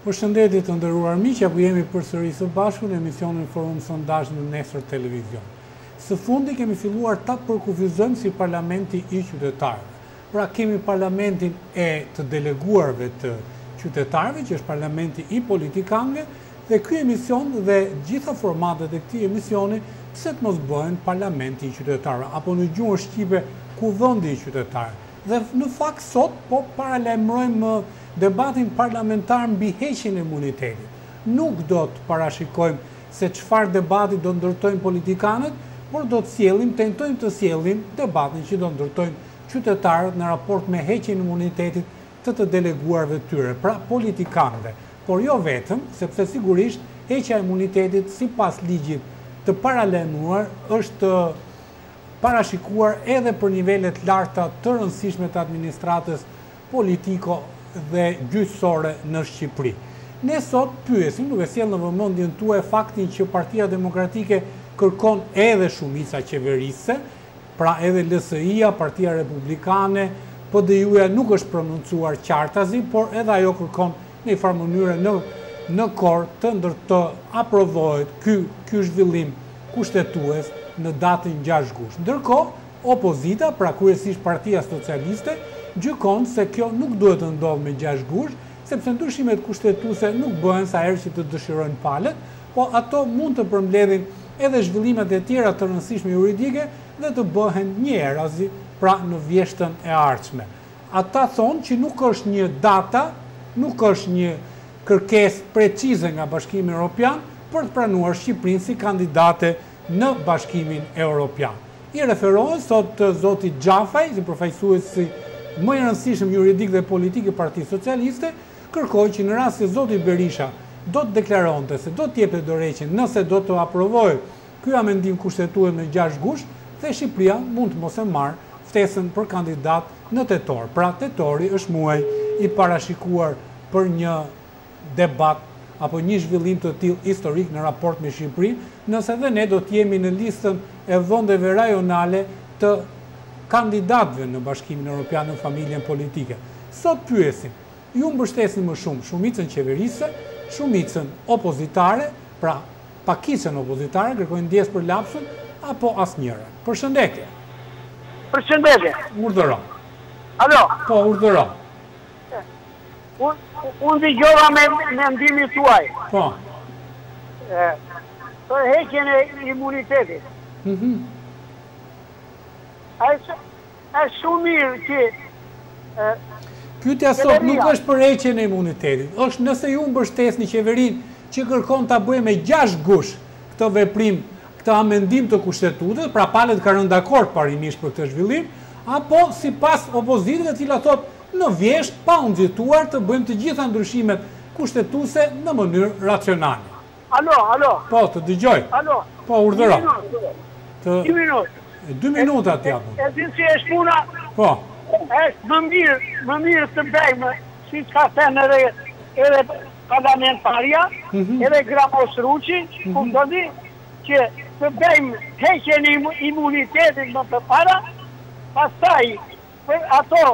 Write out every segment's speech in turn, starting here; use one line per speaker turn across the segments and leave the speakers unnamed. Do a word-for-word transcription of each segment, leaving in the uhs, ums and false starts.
Përshëndetje të nderuar miq, ku jemi përsëri së bashku në emisionin Forum Sondazh në Nesër Televizion. Së fundi kemi filluar ta përkufizojmë si parlamenti i qytetarëve. Pra kemi parlamentin e të deleguarve të qytetarëve, që është parlamenti i politikanëve, dhe ky emision dhe gjitha formatet e këtij emisioni pse të mos bëhen parlamenti i qytetarëve, apo në gjuhën shqipe kuvendi i qytetarëve. Dhe në fakt sot po paralajmërojmë debatin parlamentar mbi heqjen e imunitetit. Nuk do të parashikojmë se çfarë debati do ndërtojnë politikanët, por do të sjellim, tentojmë të sjellim debatin që do ndërtojnë qytetarët në raport me heqjen e imunitetit të të deleguarve tyre, pra politikanëve. Por jo vetëm, sepse sigurisht heqja e imunitetit sipas ligjit të paralajmëruar është parashikuar edhe për nivelet larta të rëndësishme të administratës politiko dhe gjyqësore në Shqipëri. Ne sot pyesim, duke sjellë në vëmendjen tuaj faktin që Partia Demokratike kërkon edhe shumica qeverisë, pra edhe L S I-ja, Partia Republikane, P D U-ja nuk është prononcuar qartazi, por edhe ajo kërkon në një farë mënyrë në në kor të ndërtë aprovohet ky ky zhvillim kushtetues në datën gjashtë gusht. Ndërkohë, opozita, pra kryesisht Partia Socialiste, gjykon se kjo nuk duhet të ndodhë me gjashtë gusht, sepse ndryshimet kushtetuese nuk bëhen sa herë që të dëshirojnë palët, po ato mund të përmbledhin edhe zhvillimet e tjera të rëndësishme juridike dhe të bëhen një erazi, pra në vjeshtën e ardhshme. Ata thonë që nuk është një data, nuk është një kërkesë precize nga Bashkimi Evropian për të pranuar Shqipërinë si kandidate në Bashkimin Evropian. I referohen sot zoti Xhafaj, si përfaqësuesi më i rëndësishëm juridik dhe politik i Partisë Socialiste, kërkoi që në rast se zoti Berisha do të deklaronte se do të jepte dorëheqjen nëse do të aprovojë ky amendim kushtetues me gjashtë gusht, dhe Shqipëria mund të mos e marrë ftesën për kandidat në tetor. Pra tetori është muaj i parashikuar për një debat apo një zhvillim të tillë historik në raport me Shqipërinë, nëse dhe ne do të jemi në listën e vendeve rajonale të kandidatëve në Bashkimin Evropian në familjen politike. Sot pyesim, ju mbështesni më shumë shumicën qeverisë, shumicën opozitare, pra pakicën opozitare, kërkojnë ndjes për lapsun, apo asnjëra. Përshëndetje.
Përshëndetje.
Urdhëro.
Alo.
Po, urdhëro.
Unë dëgjova me mendimin tuaj.
Po.
Për heqjen e imunitetit.
Mhm.
Është shumë mirë që...
Pyetja sot nuk është për heqjen e imunitetit, është nëse ju mbështesni qeverinë që kërkon ta bëjë me gjashtë gusht këtë veprim, këtë amendim të kushtetutës, pra palët ka rënë dakord parimisht për këtë zhvillim, apo sipas opozitëve të cilat thotë në vjesht pa u nxituar të bëjmë të gjitha ndryshimet kushtetuese në mënyrë racionale.
Alo, alo.
Po, të dëgjoj.
Alo.
Po, urdhëro.
Të... Dy minutë.
Dy minuta t'japëm.
E din si është puna?
Po.
Është më mirë, më mirë të bëjmë, si ka thënë edhe edhe parlamentarja, edhe Gramos Ruçi, kuptoni që të bëjmë heqjen e imunitetit më përpara, pastaj për ato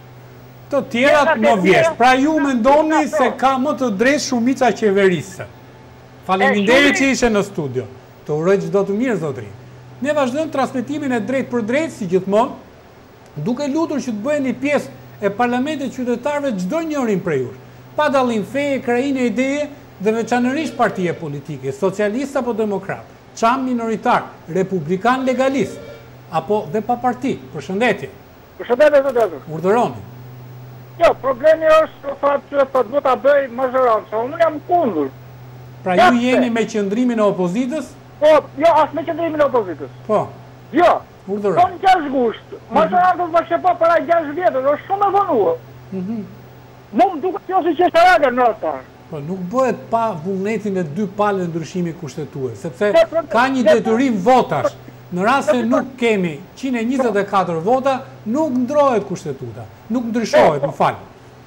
të tjerat më vjesht. Pra ju mendoni se ka më të drejtë shumica qeverisë. Faleminderit që ishe në studio. Të uroj çdo të mirë, zotëri. Ne vazhdojmë transmetimin e drejt për drejt, si gjithmonë, duke lutur që të bëheni pjesë e parlamentit qytetarëve çdo njërin prej jush, pa dallim feje, krajine, ideje dhe veçanërisht partije politike, socialist apo demokrat, çam minoritar, republikan legalist, apo dhe pa parti. Përshëndetje.
Përshëndetje, zotëri.
Urdhëroni.
Jo, problemi është fakt që po do ta bëj majorancë, unë jam kundër.
Pra ju jeni me qëndrimin e opozitës?
Po, jo, as me qëndrimin e opozitës.
Po.
Jo.
Urdhëro.
Po në gjashtë gusht. Majorancës më shepo para gjashtë vjetësh, është shumë e vonuar.
Mhm.
Mu më duket jo si qesharake në ata.
Po nuk bëhet pa vullnetin e dy palëve ndryshimi kushtetues, sepse ka një detyrim votash. Në rast se nuk kemi njëqind e njëzet e katër vota, nuk ndrohet kushtetuta, nuk ndryshohet, më fal.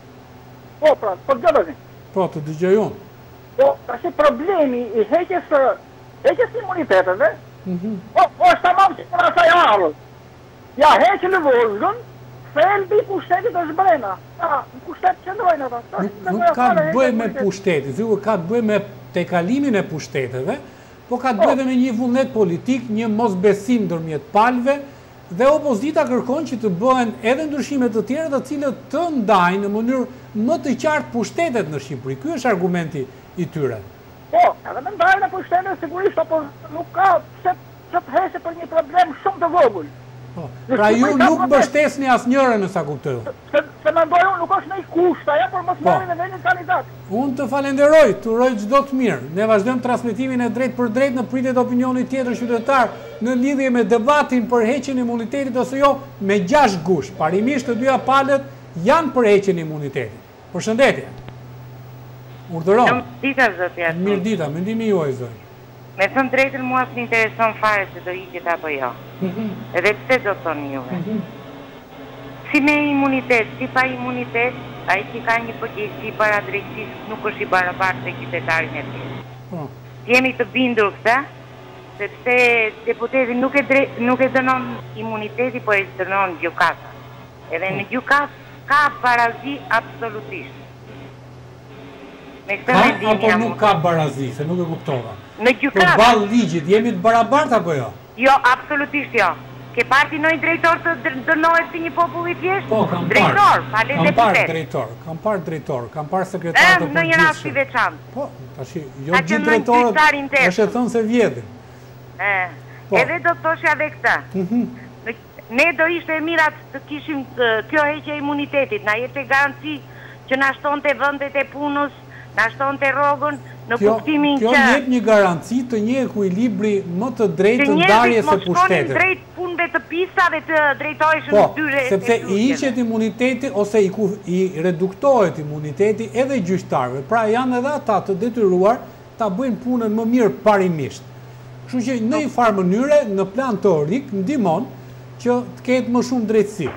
Po, pra, po dëgjoni.
Po, të dëgjoj unë.
Po, tash problemi i heqjes së heqjes së imuniteteve, po, po është tamam si për asaj arrës. Ja heqë në vozgën, Thelbi i pushtetit është brenda. Në pushtet qëndrojnë ata.
Nuk ka të bëj me pushtetit, zyve ka të bëj me tejkalimin e pushteteve, po ka të bëj dhe me një vullnet politik, një mosbesim ndërmjet palëve, dhe opozita kërkon që të bëhen edhe ndryshimet të tjera të cilët të ndajnë në mënyrë më të qartë pushtetet në Shqipëri. Ky është argumenti i tyre.
Po, edhe me ndajnë e pushtetet sigurisht, apo nuk ka pse të hese për një problem shumë të vogël.
Pra ju nuk mbështesni asnjërin në sa kuptoj.
Se mendoj unë nuk është në i kusht aja, por mos marrin e vendin kandidat.
Unë të falenderoj, të uroj çdo të mirë. Ne vazhdojmë transmetimin e drejt për drejt në pritje të opinionit tjetër qytetar në lidhje me debatin për heqjen e imunitetit ose jo me gjashtë gush. Parimisht të dyja palët janë për heqjen e imunitetit. Përshëndetje. Urdhëron. Mirë dita, mendimi juaj zoj.
Me thënë drejtën mua së intereson fare se do hiqet apo jo. Edhe pse do thoni juve. Si me imunitet, si pa imunitet, a i që ka një përgjegjësi para drejtësisë nuk është i barabartë me qytetarin e tjerë. Jemi të bindur këta, sepse deputeti nuk e dënon imuniteti, po e dënon gjykata. Edhe në gjykat ka barazi absolutisht.
Ka apo nuk ka barazi, se nuk e kuptova.
Në gjykat.
Për balë ligjit, jemi të barabartë apo jo?
Jo, absolutisht jo. Ke parti nëjë drejtor të dënohet si një popull i thjeshtë?
Po, kam parë.
Drejtor, pale deputet.
Kam parë drejtor, kam parë drejtor, kam parë sekretar të përgjithshëm.
Në një rast i veçantë.
Po, tash jo gjithë drejtorët është e thënë se vjedhin.
Edhe do të thoshja dhe këta. Ne do ishte e mirat të kishim kjo heqje imunitetit, na jete garanci që na shtonte vendet e punës, na shtonte rrogën, në kuptimin që...
Kjo njep një garanci të një ekuilibri më të drejtë të ndarjes së pushtetit.
Të njerëzit mos shkonin drejt punëve të pisave të drejtojshën në dyre e
sepse i hiqet imuniteti ose i reduktohet imuniteti edhe gjyqtarëve. Pra janë edhe ata të detyruar ta bëjnë punën më mirë parimisht. Kështu që në një farë mënyre, në plan teorik, ndihmon që të ketë më shumë drejtësi.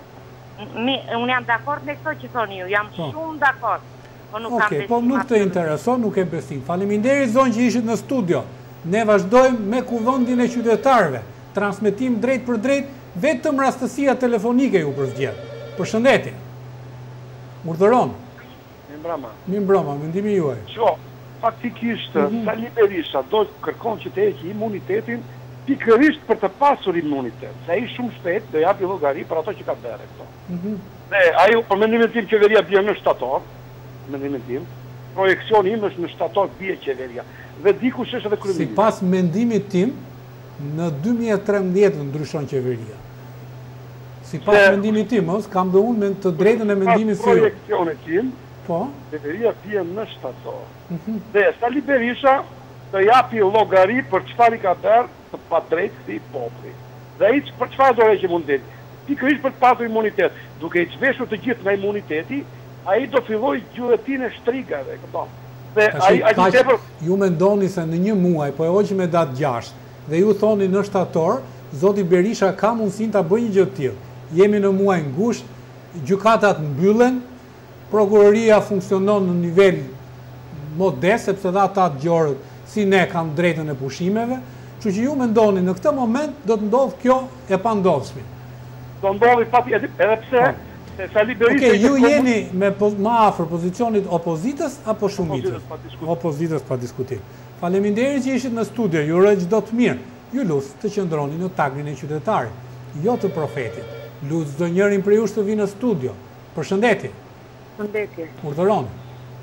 Unë jam dakord me këto që thoni ju, jam shumë dakord.
Oke, po nuk të intereson, nuk e besim. Faleminderit zonë që ishit në studio. Ne vazhdojmë me kuvendin e qytetarëve. Transmetim drejt për drejt, vetëm rastësia telefonike ju përzgjedh. Përshëndetje. Urdhëron.
Mimbrama.
Mimbrama, mendimi juaj.
Qo, faktikisht, Sali Berisha do kërkon që të heqë imunitetin pikërisht për të pasur imunitet. Se ai shumë shpejt do japi llogari për ato që ka bërë këto. Dhe ai për mendimin tim qeveria bie në shtator. Mendimin tim, projekcioni im është në shtator bie qeveria. Dhe dikush është edhe kryeministri.
Sipas mendimit tim, në dy mijë e trembëdhjetë ndryshon qeveria. Sipas mendimit tim, ose kam dhe unë të drejtën e mendimit si ju.
Projekcionit tim,
po,
qeveria bie në shtator. Dhe Sali Berisha të japi llogari për çfarë ka bërë të padrejtë këtij populli. Dhe ai për çfarë do heqë imunitet? Pikërisht për të pasur imunitet, duke i zhveshur të gjithë nga imuniteti, ai do filloj gjuhëtin e shtrigave, këto. Dhe ai ai tepër
ju mendoni se në një muaj, po e hoqim me datë gjashtë, dhe ju thoni në shtator, zoti Berisha ka mundësinë ta bëjë një gjë të tillë. Jemi në muaj ngushtë, gjykatat mbyllen, prokuroria funksionon në nivel modest, sepse dha ata gjorët si ne kanë drejtën e pushimeve, kështu që ju mendoni në këtë moment do të ndodhë kjo e pandodhshme.
Do ndodhi pati edhe pse
Oke, ju jeni me më afër pozicionit opozitës apo shumicës? Opozitës pa diskutim. Faleminderit që ishit në studio, ju uroj çdo të mirë. Ju lut të qëndroni në tagrin e qytetarit, jo të profetit. Lut çdo njërin prej jush të vinë në studio. Përshëndetje.
Përshëndetje.
Urdhëroni.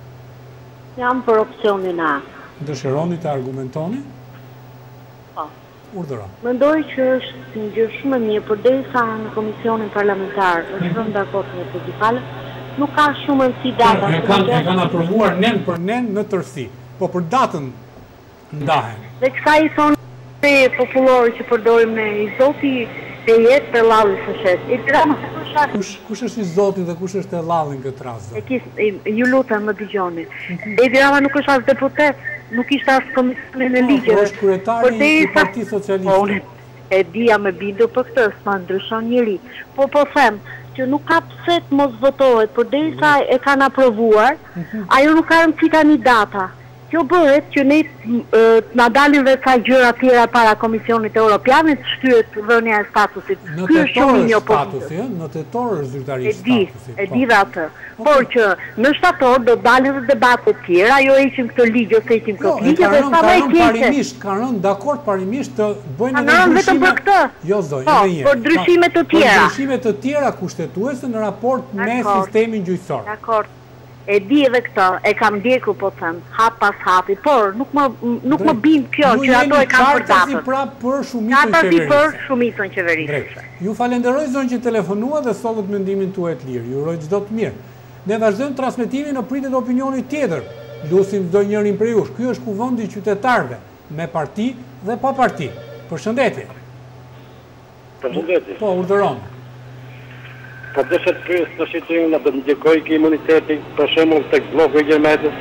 Jam për opsionin A.
Dëshironi të argumentoni?
Po.
Urdhëron.
Mendoj që është një gjë shumë e mirë, përderisa në komisionin parlamentar është rënë dakord me principale, nuk ka shumë rëndësi data.
E kanë e kanë aprovuar nen për nen në tërësi, po për datën ndahen.
Dhe kësa i thonë popullori që përdorim ne, i zoti e jetë për lalli së shetë.
Kush, kush është i zoti dhe kush është e lalli në këtë rast?
E kis, e, ju lutem më dëgjoni. E Rama nuk është as deputet, nuk ishte as komisionin e ligjeve.
Po, është kryetari i Partisë Socialiste.
E dia me bindur për këtë, s'ma ndryshon njëri. Po po them që nuk ka pse të mos votohet, por derisa e kanë aprovuar, ajo nuk ka rëndësi tani data. Kjo bëhet që ne na dalin dhe ca gjëra tjera para Komisionit Evropian, të shtyhet dhënia e statusit.
Në tetor është statusi, në tetor është zyrtarisht statusi.
E di dhe atë. Por që në shtator do dalin dhe debate tjera, jo heqim këtë ligj ose heqim këtë ligj dhe sa më keq.
Parimisht, kanë rënë dakord parimisht të bëjnë
edhe ndryshime. Vetëm për këtë.
Jo zonjë, edhe një.
Por ndryshime të tjera.
Por ndryshime të tjera kushtetuese në raport me sistemin gjyqësor.
Dakor. E di edhe këtë, e kam ndjekur po të thëmë, hap pas hapi, por nuk më, nuk më bim kjo që ato e kam për datën.
Ju pra për shumicën qeverisë.
për shumicën qeverisë.
Ju falenderoj zonë që telefonua dhe sollët mendimin tuaj të lirë. Ju uroj çdo të mirë. Ne vazhdojmë transmetimin në pritje të opinionit tjetër. Lusim çdo njërin prej jush. Ky është kuvendi i qytetarëve, me parti dhe pa parti. Përshëndetje.
Përshëndetje.
Po, urdhëron.
Po deshet pyes të shqiptimin në të ndjekoj ki imuniteti, për shembull tek bloku i Ilirmedës.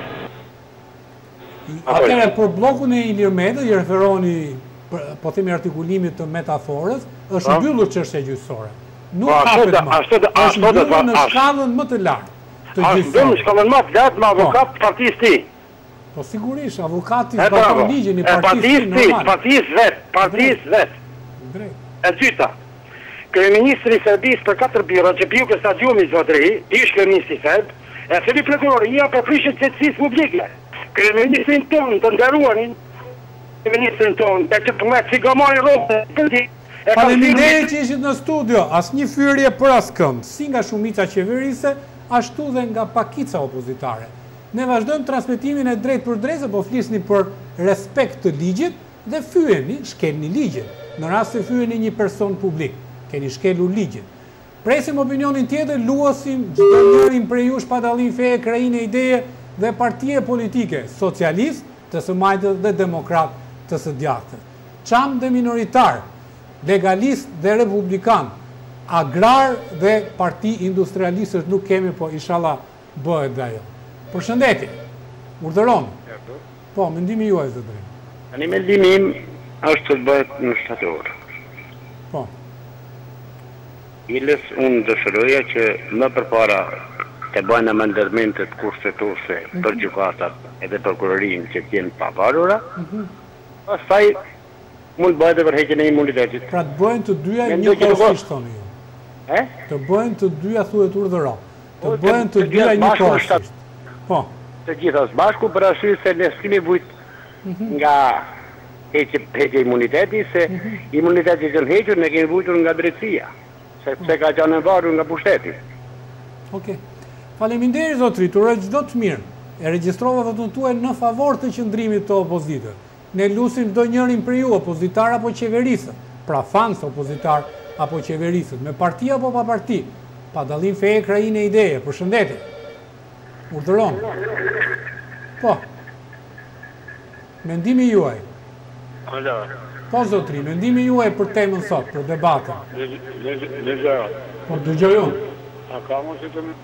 Atëherë për blokun e Ilirmedës, i referoni, po themi artikulimit të metaforës, është mbyllur çështja gjyqësore. Nuk hapet më. Është mbyllur në shkallën më të lartë të gjyqësore. Është mbyllur në shkallën më të lartë me avokat të partisë ti. Po sigurisht, avokati zbaton ligjin i partisë normal.
Partisë vet, partisë vet.
Drejt.
E dyta. Kryeministri i Serbisë për katër bira që piu ke stadiumi Zotëri, ish kryeministri serb, e thëri prokuroria për prishje të qetësisë publike. Kryeministrin tonë të nderuarin, kryeministrin tonë, e që përmet si gamari rrobë,
faleminderit që ishit në studio, asnjë fyrje për askënd, si nga shumica qeverise, ashtu dhe nga pakica opozitare. Ne vazhdojmë transmetimin e drejt për drejt, po flisni për respekt të ligjit dhe fyeni, shkelni ligjit, në rast se fyeni një person publik. Keni shkelur ligjin. Presim opinionin tjetër, luasim çdo njërin prej jush pa dallim feje, krajinë ideje dhe partie politike, socialist, të së majtët dhe demokrat të së djathtët. Çam dhe minoritar, legalist dhe republikan, agrar dhe parti industrialistët nuk kemi, po inshallah bëhet dhe ajo. Përshëndetje. Urdhëron. Po, mendimi juaj zotëri.
Tani mendimi im është të bëhet në shtator.
Po.
Ilës unë dëshiroja që më përpara të bëjnë amendamentet kushtetuese për gjykatat edhe prokurorin që t'jenë pavarura, pastaj mund bëhet edhe përheqjen e imunitetit.
Pra të bëjnë të dyja njëkohësisht, thoni ju.
E?
Të bëjnë të dyja, thuhet urdhëro. Të bëjnë të dyja njëkohësisht. Po.
Të gjitha së bashku për arsye se ne s'kemi vujt nga heqja imuniteti, se imuniteti që në hequr ne kemi vujtur nga drejtësia. Sepse ka qenë e varur nga pushteti.
Okej. Faleminderit zotëri, të uroj çdo të mirë. E regjistrova votën tuaj në favor të qëndrimit të opozitës. Ne lusim çdo njërin prej ju, opozitar apo qeverisët, pra fans opozitar apo qeverisët, me parti apo pa parti, pa dallim feje, krajinë e ideje. Përshëndetje. Urdhëron. Po. Mendimi juaj.
Alo.
Po zotri, mendimi juaj për temën sot, për debatën.
Dëgjoj.
Po dëgjoj unë.
A ka mos të më...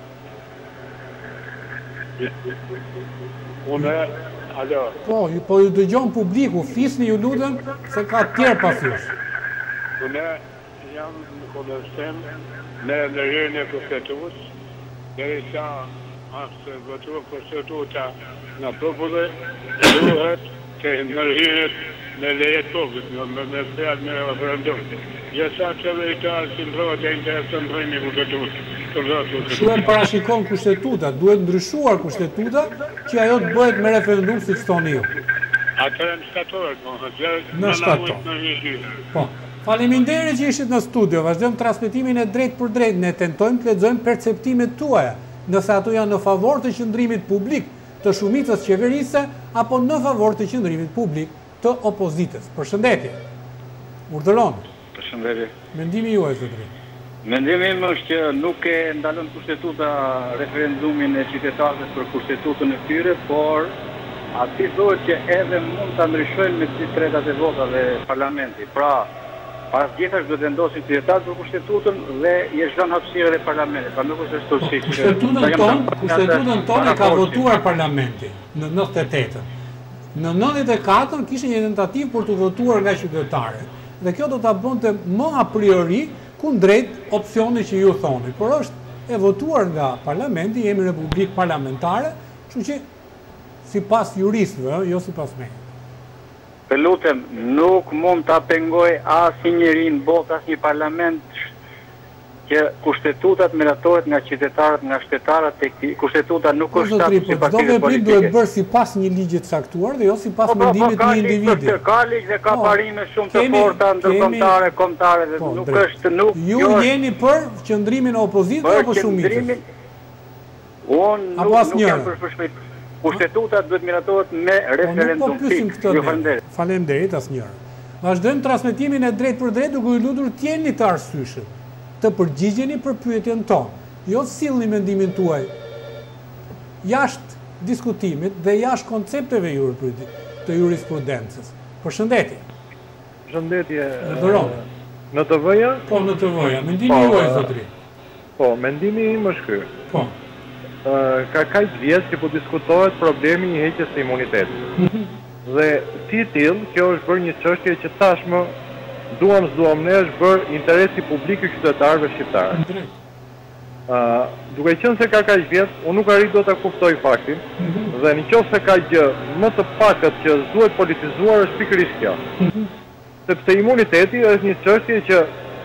Unë, alo.
Po, po ju dëgjon publiku, flisni ju lutem, se ka tjerë pas jush.
Unë jam në kundërshtim me ndërhyrjen e kushtetues, derisa është votuar kushtetuta në popull, duhet të ndërhyret në lejet popullit, me fjalë me referendum. Ja sa qeveritarë si mbrojt e interesën bëjmë i kushtetues.
Shu e parashikon kushtetuta, duhet ndryshuar kushtetuta që ajo të bëhet me referendum si që thoni ju.
Atërë në shtator,
në shtator. Po. Faleminderit që ishit në studio, vazhdojmë transmetimin e drejt për drejt, ne tentojmë të lexojmë perceptimet tuaja, nëse ato janë në favor të qëndrimit publik të shumicës qeverise, apo në favor të qëndrimit publik të opozitës. Përshëndetje. Urdhëron.
Përshëndetje.
Mendimi juaj zotëri.
Mendimi im është që nuk e ndalon kushtetuta referendumin e qytetarëve për kushtetutën e tyre, por aty thuhet që edhe mund ta ndryshojnë me dy tretat e votave parlamenti. Pra, pas gjithash do të vendosin qytetarët për kushtetutën dhe i është dhënë hapësirë edhe parlamentit. Pra nuk është ashtu si
kushtetutën tonë, kushtetutën tonë ka votuar parlamenti në nëntëdhjetë e tetën. Në nëntëdhjetë e katër kishte një tentativë për të votuar nga qytetarët. Dhe kjo do ta bënte më a priori kundrejt opsionit që ju thoni. Por është e votuar nga parlamenti, jemi republikë parlamentare, kështu që si pas juristëve, jo si pas me.
Të lutem, nuk mund ta pengoj asnjë njeri në botë, asnjë parlament që kushtetutat miratohet nga qytetarët, nga shtetarët, kushtetuta nuk është shtatë si partide politike.
Çdo duhet bërë sipas një ligji të caktuar dhe jo sipas mendimit të një individi.
Ka ligj dhe ka parime shumë të forta ndërkombëtare, kombëtare dhe nuk është nuk.
Ju jeni për qëndrimin e opozitës apo shumicës?
Unë nuk jam për përshpejt. Kushtetutat duhet miratohet me referendum fik. Ju falenderoj.
Faleminderit asnjëherë. Vazhdojmë transmetimin e drejt për drejt duke i lutur të jeni të arsyeshëm, të përgjigjeni për pyetjen tonë. Jo sillni mendimin tuaj jashtë diskutimit dhe jashtë koncepteve të jurisprudencës. Përshëndetje.
Përshëndetje.
Në dëronë.
Në të vëja?
Po, në të vëja. Mendimi juaj, zotëri.
Po, mendimi im është ky.
Po.
Ka kaq vjet që po diskutohet problemi i heqjes së imunitetit. Dhe si tillë, kjo është bërë një çështje që tashmë duam s'duam ne është bërë interesi publik i qytetarëve shqiptarë. Uh, duke qenë se ka kaq vjet, unë nuk arrit do ta kuptoj faktin, mm -hmm. dhe nëse ka gjë më të pakët që duhet politizuar është pikërisht kjo. Mm -hmm. Sepse imuniteti është një çështje që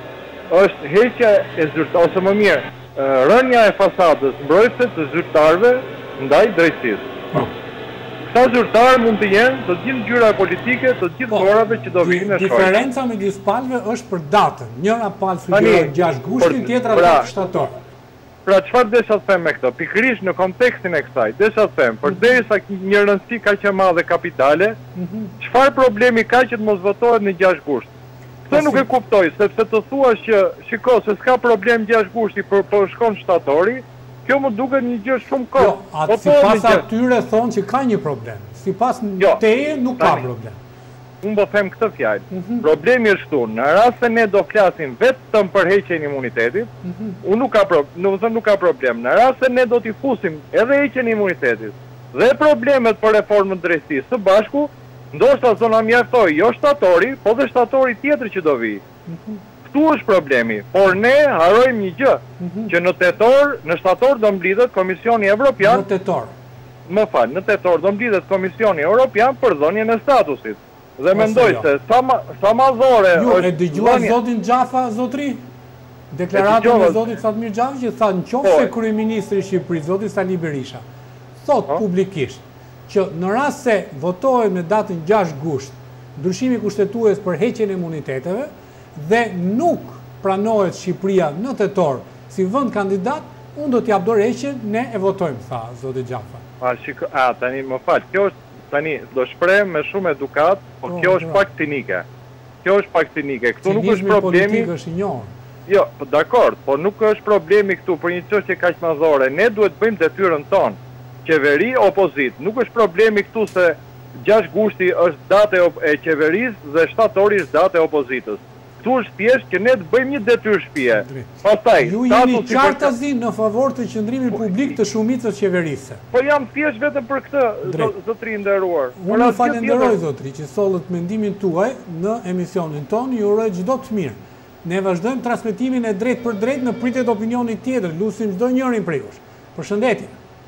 është heqja e zyrtarit, ose më mirë, uh, rënja e fasadës mbrojtëse të zyrtarëve ndaj drejtësisë. Oh. Këta zyrtarë mund të jenë të gjithë ngjyra politike, të gjithë korave që do vinë në shkoj.
Diferenca midis palëve është për datën. Njëra palë sugjeron gjashtë gushtin, tjetra tetë shtator.
Pra çfarë desha të them me këtë? Pikërisht në kontekstin e kësaj, desha të them, përderisa një rëndësi kaq e madhe kapitale, çfarë problemi ka që të mos votohet në gjashtë gusht? Këtë nuk e kuptoj, sepse të thuash që shiko se s'ka problem gjashtë gushti për po shkon shtatori, kjo më duket një gjë shumë kohë.
Jo, atë sipas atyre thonë që ka një problem. Sipas teje nuk ka problem.
Unë do them këtë fjalë. Problemi është këtu, në rast se ne do flasim vetëm për heqjen e imunitetit, unë nuk ka problem, nuk ka problem. Në rast se ne do t'i fusim edhe heqjen e imunitetit dhe problemet për reformën e drejtësisë së bashku, ndoshta zona mjaftoi jo shtatori, po dhe shtatori tjetër që do vi. Këtu është problemi, por ne harojmë një gjë, që në tetor, në shtator do mblidhet Komisioni Evropian.
Në tetor.
Më fal, në tetor do mblidhet Komisioni Evropian për dhënien e statusit. Dhe mendoj se sa ma, sa mazore...
Ju, e dëgjuar zotin Gjafa, zotri? Deklaratën e zotit Fatmir Gjafa që tha në qoftë se kryeministri i Shqipërisë, zoti Sali Berisha, thot publikisht që në rast se votohet me datën gjashtë gusht, ndryshimi kushtetues për heqjen e imuniteteve dhe nuk pranohet Shqipëria në tetor si vend kandidat, unë do t'jap dorë heqjen, ne e votojmë, tha zoti Gjafa.
A, shiko, a tani më fal, kjo është tani, do shpreh me shumë edukat, po kjo është pak cinike. Kjo është pak cinike. Këtu nuk është problemi...
Cinizmi politik është i njohur.
Jo, dakord, po nuk është problemi këtu për një çështje kaq madhore. Ne duhet bëjmë detyrën tonë. Qeveri, opozit. Nuk është problemi këtu se gjashtë gushti është datë e qeverisë dhe shtatori është datë e opozitës. Këtu është thjesht që ne të bëjmë një detyrë shtëpie. Pastaj,
ju jeni qartazi në favor të qëndrimit publik të shumicës qeverisë.
Po jam thjesht vetëm për këtë, zotri nderuar.
Unë ju falenderoj zotri që sollët mendimin tuaj në emisionin tonë, ju uroj çdo të mirë. Ne vazhdojmë transmetimin e drejt për drejt në pritet opinionit tjetër, lusim çdo njërin prej jush. Përshëndetje.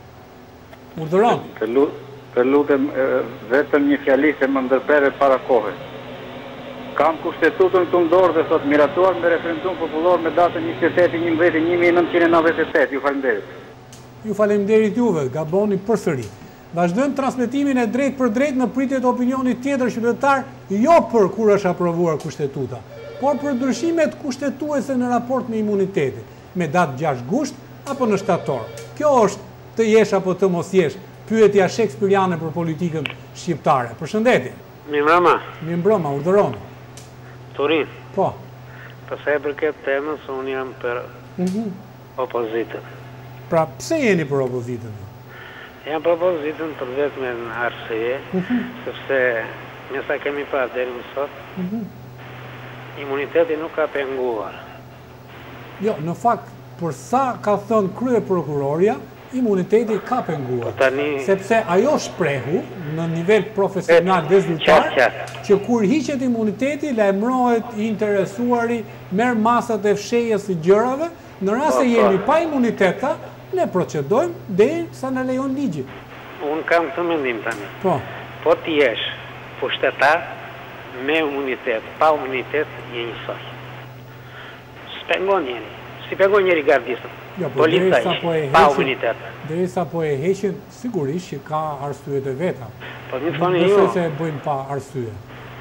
Urdhëron.
Të lutem vetëm një fjali se më ndërpere para kohës. Kam kushtetutën të ndorë dhe thot miratuar me referendum popullor me datën njëzet e tetë njëmbëdhjetë një mijë nëntëqind e nëntëdhjetë e tetë. Ju falenderit.
Ju falenderit juve, gaboni përsëri. Vazhdojmë transmetimin e drejt për drejt në pritjet opinionit tjetër qytetar, jo për kur është aprovuar kushtetuta, por për ndryshimet kushtetuese në raport me imunitetin, me datë gjashtë gusht apo në shtator. Kjo është të jesh apo të mos jesh, pyetja shekspiriane për politikën shqiptare. Përshëndetje.
Mirëmbrëma.
Mirëmbrëma, urdhëron.
Turin.
Po.
Përsa e për këtë temës, unë jam për opozitën.
Pra, pse jeni për opozitën?
Jam për opozitën për vetëm në arsye, sepse njësa kemi pa deri më sot, imuniteti nuk ka penguar.
Jo, në fakt, për sa ka thënë krye prokuroria, imuniteti ka penguar. Sepse ajo shprehu në nivel profesional dhe zyrtar, që kur hiqet imuniteti, lajmërohet i interesuari, merr masat e fshehjes së gjërave, në rast se jemi pa imuniteta, ne procedojmë deri sa na lejon ligji.
unë kam të mendim tani.
Po.
Po ti jesh pushtetar me imunitet, pa imunitet je njësoj. S'pengon njeri. Si pengon njeri gardistën.
Jo, po
Policaj,
po e
pa
heqin,
imunitet.
derisa po e heqin, sigurisht që ka arsyet e veta.
Po më
Nuk
thoni
besoj
ju,
se e bëjnë pa arsye.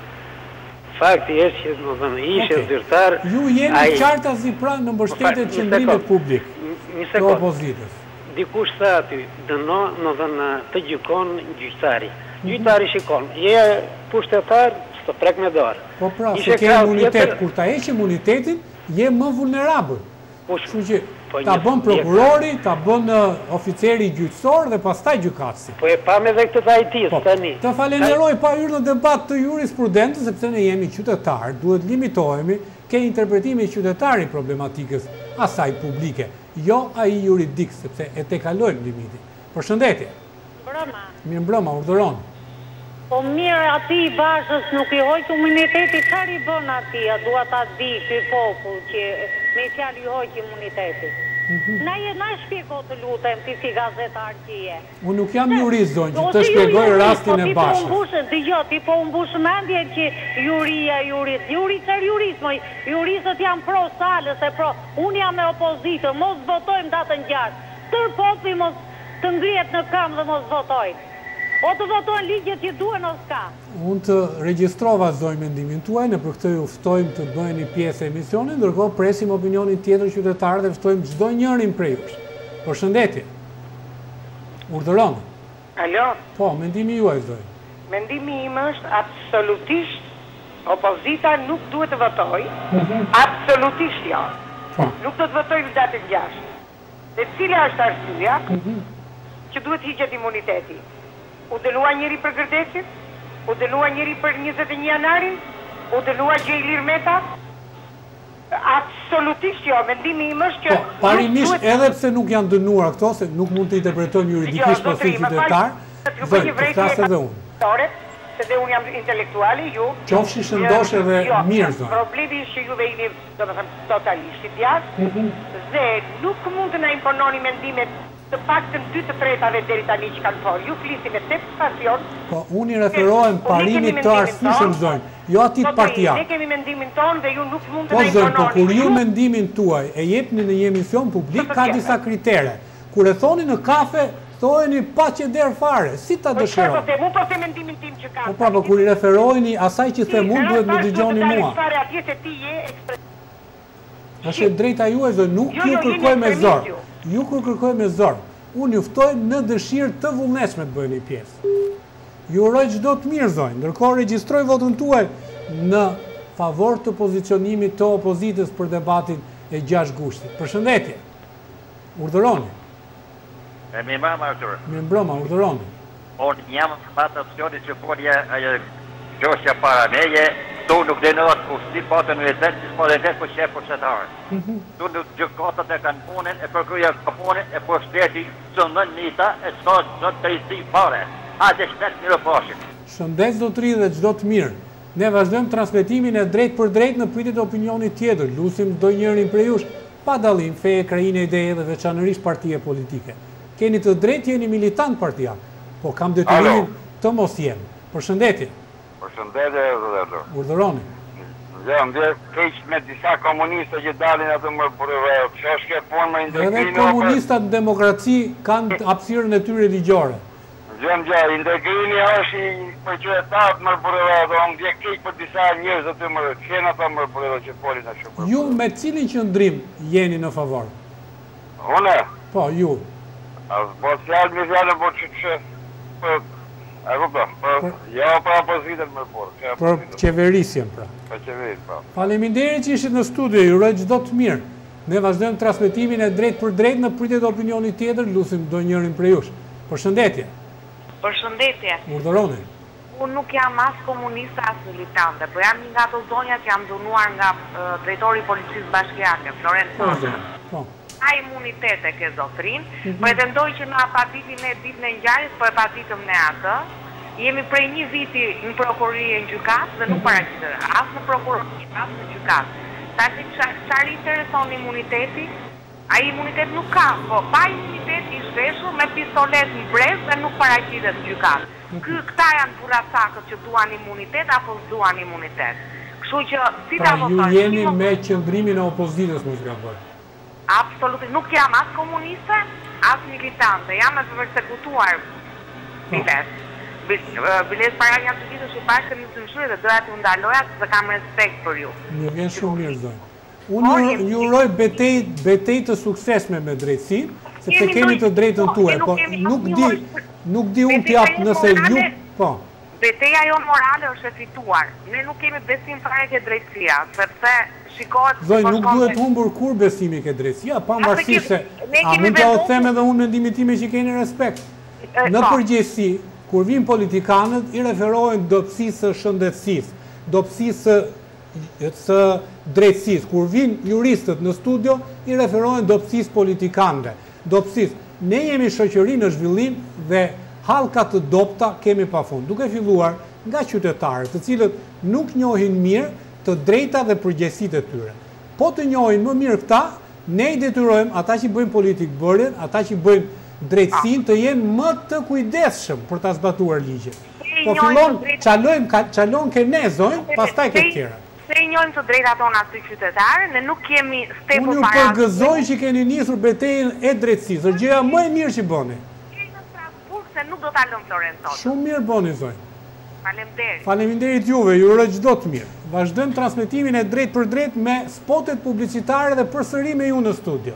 fakti është që më thënë, ishe
Okej.
zyrtar...
Ju jeni
ai-
qartazi pra në mbështetjet
Një
qendrimit
sekond.
publik
Një
të
sekund.
opozitës.
Dikush tha aty, dëno, në dhënë të gjykon gjyqtari. Gjyqtari shikon, je pushtetar, s'të prek me dorë.
Po pra,
Ishe
se ke
krau
imunitet,
tjetër-
kur ta heq imunitetin, je më vulnerabël.
Kush-
Kështu që
Po
ta
një-
bën
një-
prokurori, ta bën uh, oficeri gjyqësor dhe pastaj gjykatësi.
Po e pam edhe këtë të ajtis,
Po,
tani.
të falenderoj pa hyrë në debat të jurisprudentës, sepse ne jemi qytetarë, duhet limitohemi ke interpretimi qytetari problematikës asaj publike, jo ai juridik, sepse e te kalojmë limitin. Përshëndetje.
Brëma.
Mirë mbrëma, urdhëron.
Po mirë, ati i bashës nuk i hojtë imuniteti, qëfar i bën ati, a dua ta di ky popull që me fjalë i hojtë imuniteti. Na je, na shpjego të lutem, ti si gazetar që je.
Unë nuk jam jurist, zonjë, që
Ose
të
ju
shpjegoj
jurist,
rastin
po
e
ti po
bashës.
umbushë- Dëgjoj, ti po umbush mendje që juria, jurist, jurist e jurist, moj, juristët janë pro salës e pro, unë jam me opozitën, mos votojmë datën gjashtë. Tër populli mos të ngrihet në këmbë dhe mos votojnë. O të votojnë ligjet që duen o s'ka.
Unë të regjistrova zonjë mendimin tuaj, në për këtë ju ftojmë të bëheni pjesë e emisionin, ndërkohë presim opinionin tjetër qytetarë dhe ftojmë çdo njërin prej jush. Përshëndetje. Urdhëron.
Alo,
Po, mendimi juaj zonjë.
mendimi im është absolutisht opozita nuk duhet të votoj, absolutisht jo.
Po.
Nuk do të votoj në datën gjashtë. Dhe cila është arsyeja që duhet hiqet imuniteti? U dënua njëri për gërdesit? U dënua njëri për njëzet e një janarin? U dënua Gjejlir Meta? Absolutisht jo, mendimi im është që...
Po, parimisht edhe pse nuk janë dënuar këto, se nuk mund të interpretojmë juridikisht po si qytetar, zonjë, po flas edhe unë.
Se dhe unë jam intelektuali, ju...
Qofshi shëndosh edhe mirë, zonjë.
Problemi është që juve jeni, do me thëmë, totalisht i djathtë, dhe nuk mund të na impononi mendimet të paktën dy të tretave deri tani që kanë folë. Ju flisi me tet pasion.
Po, unë i referohem parimit të arsyeshëm, zonjë, jo atit partijak.
Ne kemi mendimin tonë dhe ju nuk mund të
Po,
na
zonjë, po
impononi.
kur ju mendimin tuaj e jepni në një emision publik, ka disa kritere. Kur e thoni në kafe, thojeni pa që derë fare, si ta
Po çfarë po
dëshironi?
them, unë po them mendimin tim që kam.
Po pra, po kur i referojni asaj që them unë, duhet më dëgjoni mua.
Fare atje se ti je ekspres.
Është e drejta juaj, zonjë, nuk
Jo,
ju
jo,
kërkoj
jeni
me
ekstremist
zor.
ju.
Ju kur kërkoj me zor. Unë ju ftoj në dëshirë të vullnetshme të bëheni pjesë. Ju uroj çdo të mirë, zonjë, ndërkohë regjistroj votën tuaj në favor të pozicionimit të opozitës për debatin e gjashtë gushtit. Përshëndetje. Urdhëroni.
E mi mama Artur.
Mirë mbrëma, urdhëroni.
Unë jam patë opcioni që folja ajo gjosja para meje, tu nuk denohet kushti, po të në vetë, po dhe vetë po që e pushtetarë. Tu nuk gjëkatat e kanë punën, e përkryja ka punën, e po shteti së në njëta, e s'ka së të rejti fare. A dhe shtet mirë pashin.
Shëndes do të ri dhe çdo të mirë. Ne vazhdojmë transmetimin e drejt për drejt në pritjet e opinionit tjetër. Lusim do njërin prej jush, pa dallim, feje, krajine, ideje dhe veçanërisht partije politike. Keni të drejt, jeni militant partijak, po kam detyrimin të mos jem. Përshëndetje.
Përshëndetje, zotër.
Urdhëroni.
Dhe ndje keq me disa komuniste që dalin atë më përve, që është ke punë me
Edhe
integrimin...
komunistat në demokraci kanë hapësirën e tyre ligjore.
Gjëm gjë, integrini është i për qytetarët më përve, dhe unë ndje keq për disa njërës atë më qenë ata më përve që folin në shumë.
Ju me cilin qëndrim jeni në favor?
Une?
Po, ju.
Po fjallë me fjallë, po që që... E kupto, jo për opozitën më përë.
Për qeverisjen, pra.
Për qeverit, pra.
Faleminderit që ishit në studio, ju uroj çdo të mirë. Ne vazhdojmë transmetimin e drejt për drejt në pritjet e opinionit tjetër, lusim do njërin prej jush. Përshëndetje.
Përshëndetje.
Urdhëroni.
Unë nuk jam as komuniste, as militante, po jam një nga ato zonja që jam dënuar nga drejtori i policisë bashkiake, Florent Sona.
Po.
Ka imunitet e ke zotrin, pretendoj që në apatitin e ditë në ngjarjes, po e patitëm ne atë. Jemi prej një viti në prokurori e në gjykat dhe nuk paraqitet as në prokurori, as në gjykat. Tash çfarë intereson imuniteti? Ai imunitet nuk ka, po pa imunitet i shveshur me pistolet në brez dhe nuk paraqitet në gjykatë. Ky këta janë burracakët që duan imunitet apo s'duan imunitet. Kështu që si ta
votojnë? Pra ju jeni me qëndrimin e opozitës, mos gaboj.
Absolutisht, nuk jam as komuniste, as militante, jam e persekutuar biles. Biles para një të gjithë që bashkë në të mëshurë dhe doja të ndaloja se kam respekt për ju.
Më vjen shumë mirë, zonjë. Unë ju uroj betej të suksesme me drejtësi, sepse keni të drejtën tuaj, po nuk di, nuk di unë t'jap nëse ju, po.
Betejja jo morale është e fituar. Ne nuk kemi besim fare ke drejtësia, sepse shikohet...
Zonjë, nuk duhet humbur kur besimi ke drejtësia, pa mbarësisht se, a mund t'ja o them edhe unë mendimin time që keni respekt. Në përgjithësi, kur vinë politikanët, i referohen dobësisë së shëndetësisë, dobësisë së drejtësisë. Kur vinë juristët në studio, i referohen dobësisë politikanëve. Dobësisë. Ne jemi shoqëri në zhvillim dhe hallka të dobta kemi pafund. Duke filluar nga qytetarët, të cilët nuk njohin mirë të drejta dhe përgjegjësitë e tyre. Po të njohin më mirë këta, ne i detyrojmë ata që bëjnë politikë bërjen, ata që bëjnë drejtësinë të jenë më të kujdesshëm për ta zbatuar ligjin. Po fillon çalon ke ne zonjë, pastaj ke tjera.
Se i njohim të drejtat tona si qytetarë, ne nuk kemi stepu para.
Unë ju përgëzoj që keni nisur betejën e drejtësisë, është gjëja më e mirë që bëni.
Kemi në Strasburg se nuk do ta lëm Florent sot.
Shumë mirë bëni zonjë.
Faleminderit.
Faleminderit juve, ju uroj çdo të mirë. Vazhdojmë transmetimin e drejt për drejt me spotet publicitare dhe përsëri me ju në studio.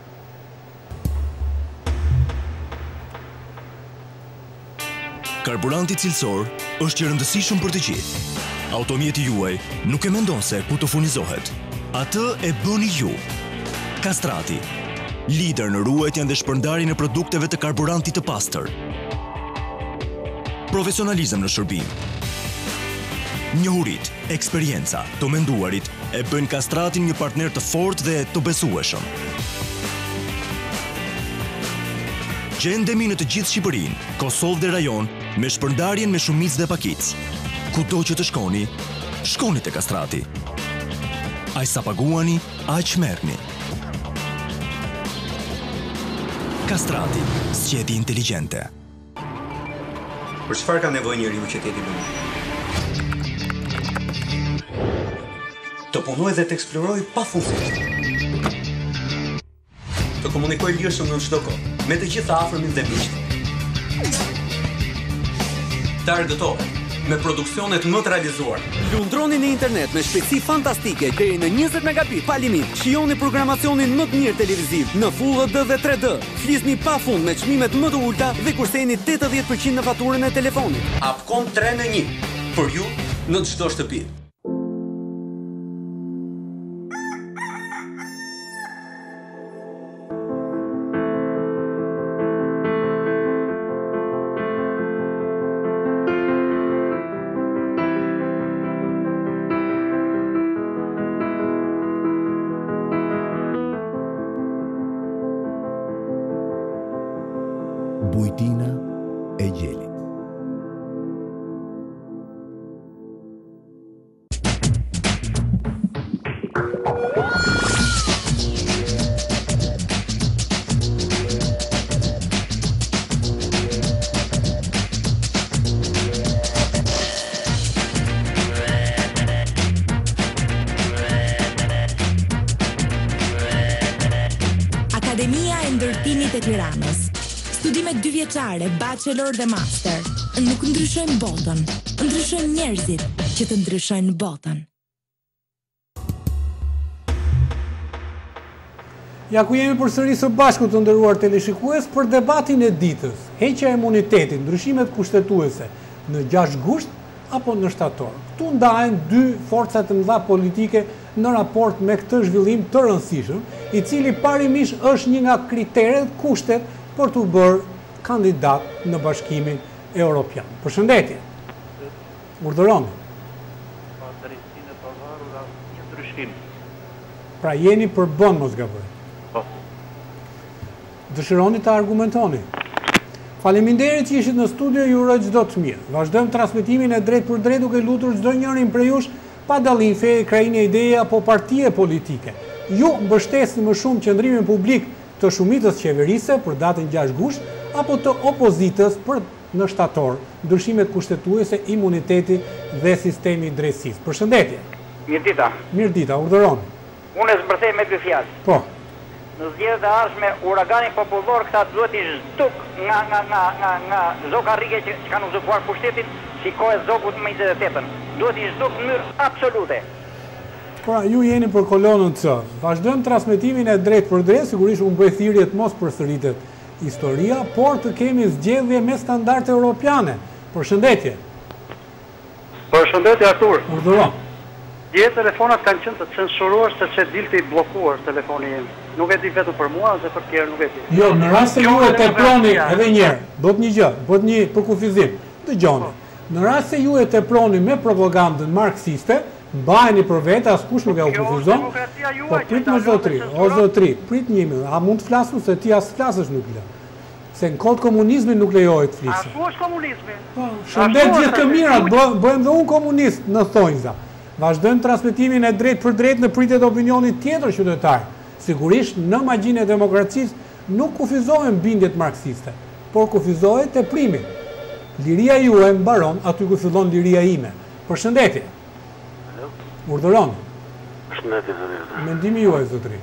Karburanti cilësor është i rëndësishëm për të gjithë. Automjeti juaj nuk e mendon se ku të furnizohet. Atë e bëni ju. Castrati, lider në ruajtjen dhe shpërndarjen e produkteve të karburantit të pastër. Profesionalizëm në shërbim. Njohurit, eksperienca, të menduarit e bëjnë Castratin një partner të fortë dhe të besueshëm. Gjendemi në të gjithë Shqipërinë, Kosovë dhe rajon, me shpërndarjen me shumicë dhe pakicë. Kudo që të shkoni, shkoni te Castrati. Aq sa paguani, aq merrni. Castrati, zgjedhje inteligjente.
Për çfarë ka nevojë njeriu që të jetë i lumtur? Të punojë dhe të eksplorojë pafundësisht. Të komunikojë lirshëm në çdo kohë, me të gjitha afërmit dhe miqt. Të argëtohet me produksionet më të realizuar.
Lundroni në internet me shpejtësi fantastike deri në njëzet megabit pa limit. Shijoni programacionin më të mirë televiziv në Full H D dhe tre D. Flisni pafund me çmimet më të ulta dhe kurseni tetëdhjetë përqind në faturën e telefonit.
Upcom tre në një për ju në çdo shtëpi.
Bujtina e gjelit.
Akademia e Ndërtimit e Tiranës. Studime dy vjeçare, bachelor dhe master. Nuk ndryshojnë botën, ndryshojnë njerëzit që të ndryshojnë botën.
Ja ku jemi përsëri së bashku të nderuar teleshikues për debatin e ditës. Heqja e imunitetit, ndryshimet kushtetuese në gjashtë gusht apo në shtator. Ktu ndahen dy forcat të mëdha politike në raport me këtë zhvillim të rëndësishëm, i cili parimisht është një nga kriteret, kushtet për të bërë kandidat në Bashkimin Evropian. Përshëndetje. Urdhëroni.
Pa drejtsinë e pavarur asnjë ndryshim.
Pra jeni për bën mos gaboj.
Po.
Dëshironi të argumentoni. Faleminderit që ishit në studio, ju uroj çdo të mirë. Vazhdojmë transmetimin e drejt për drejt duke lutur çdo njërin prej jush pa dallim feje, krajine ideje apo partie politike. ju mbështesni më shumë qëndrimin publik të shumicës qeverise për datën gjashtë gusht, apo të opozitës për në shtator, ndryshimet kushtetuese, imuniteti dhe sistemi i drejtësisë. Përshëndetje.
Mirë dita.
Mirë dita, urdhëroni.
Unë e zbërthej me dy fjalë.
Po.
Në zgjedhjet e ardhshme, uragani popullor këta duhet i zhduk nga nga nga nga nga zoka rrige që, që kanë uzurpuar pushtetin, si kohë e zokut më njëzet e tetën. Duhet i zhduk në mënyrë absolute.
Pra, ju jeni për kolonën C. Vazhdojmë transmetimin e drejt për drejt, sigurisht unë bëj thirrjet mos përsëritet historia, por të kemi zgjedhje me standarde europiane. Përshëndetje.
Përshëndetje, Artur.
Urdhëron.
Dje telefonat kanë qenë të censuruar sepse dilte i bllokuar telefoni im. Nuk e di vetëm për mua, ose për tjerë nuk e di.
Jo, në rast se ju e teproni edhe një herë, bëhet një gjë, bëhet një përkufizim. Dëgjoni. Në rast se ju e teproni me propagandën marksiste, mbajeni për vete, askush nuk e u kufizon. Po prit më zotri, o zotri, prit një minutë. A mund të flasmu se ti as flasësh nuk le. Se në kod komunizmi nuk lejohet të flisë.
Ashtu është komunizmi.
Shëndet gjithë të mirat, bëhem dhe unë komunist në thonjza. Vazhdojmë transmitimin e drejt për drejt në pritet opinionit tjetër qytetar. Sigurisht, në magjinë e demokracisë nuk kufizohen bindjet marksiste, por kufizohet teprimi. Liria juaj mbaron aty ku fillon liria ime. Përshëndetje. Urdhëroni.
Përshëndetje, zotri.
Mendimi juaj, zotri.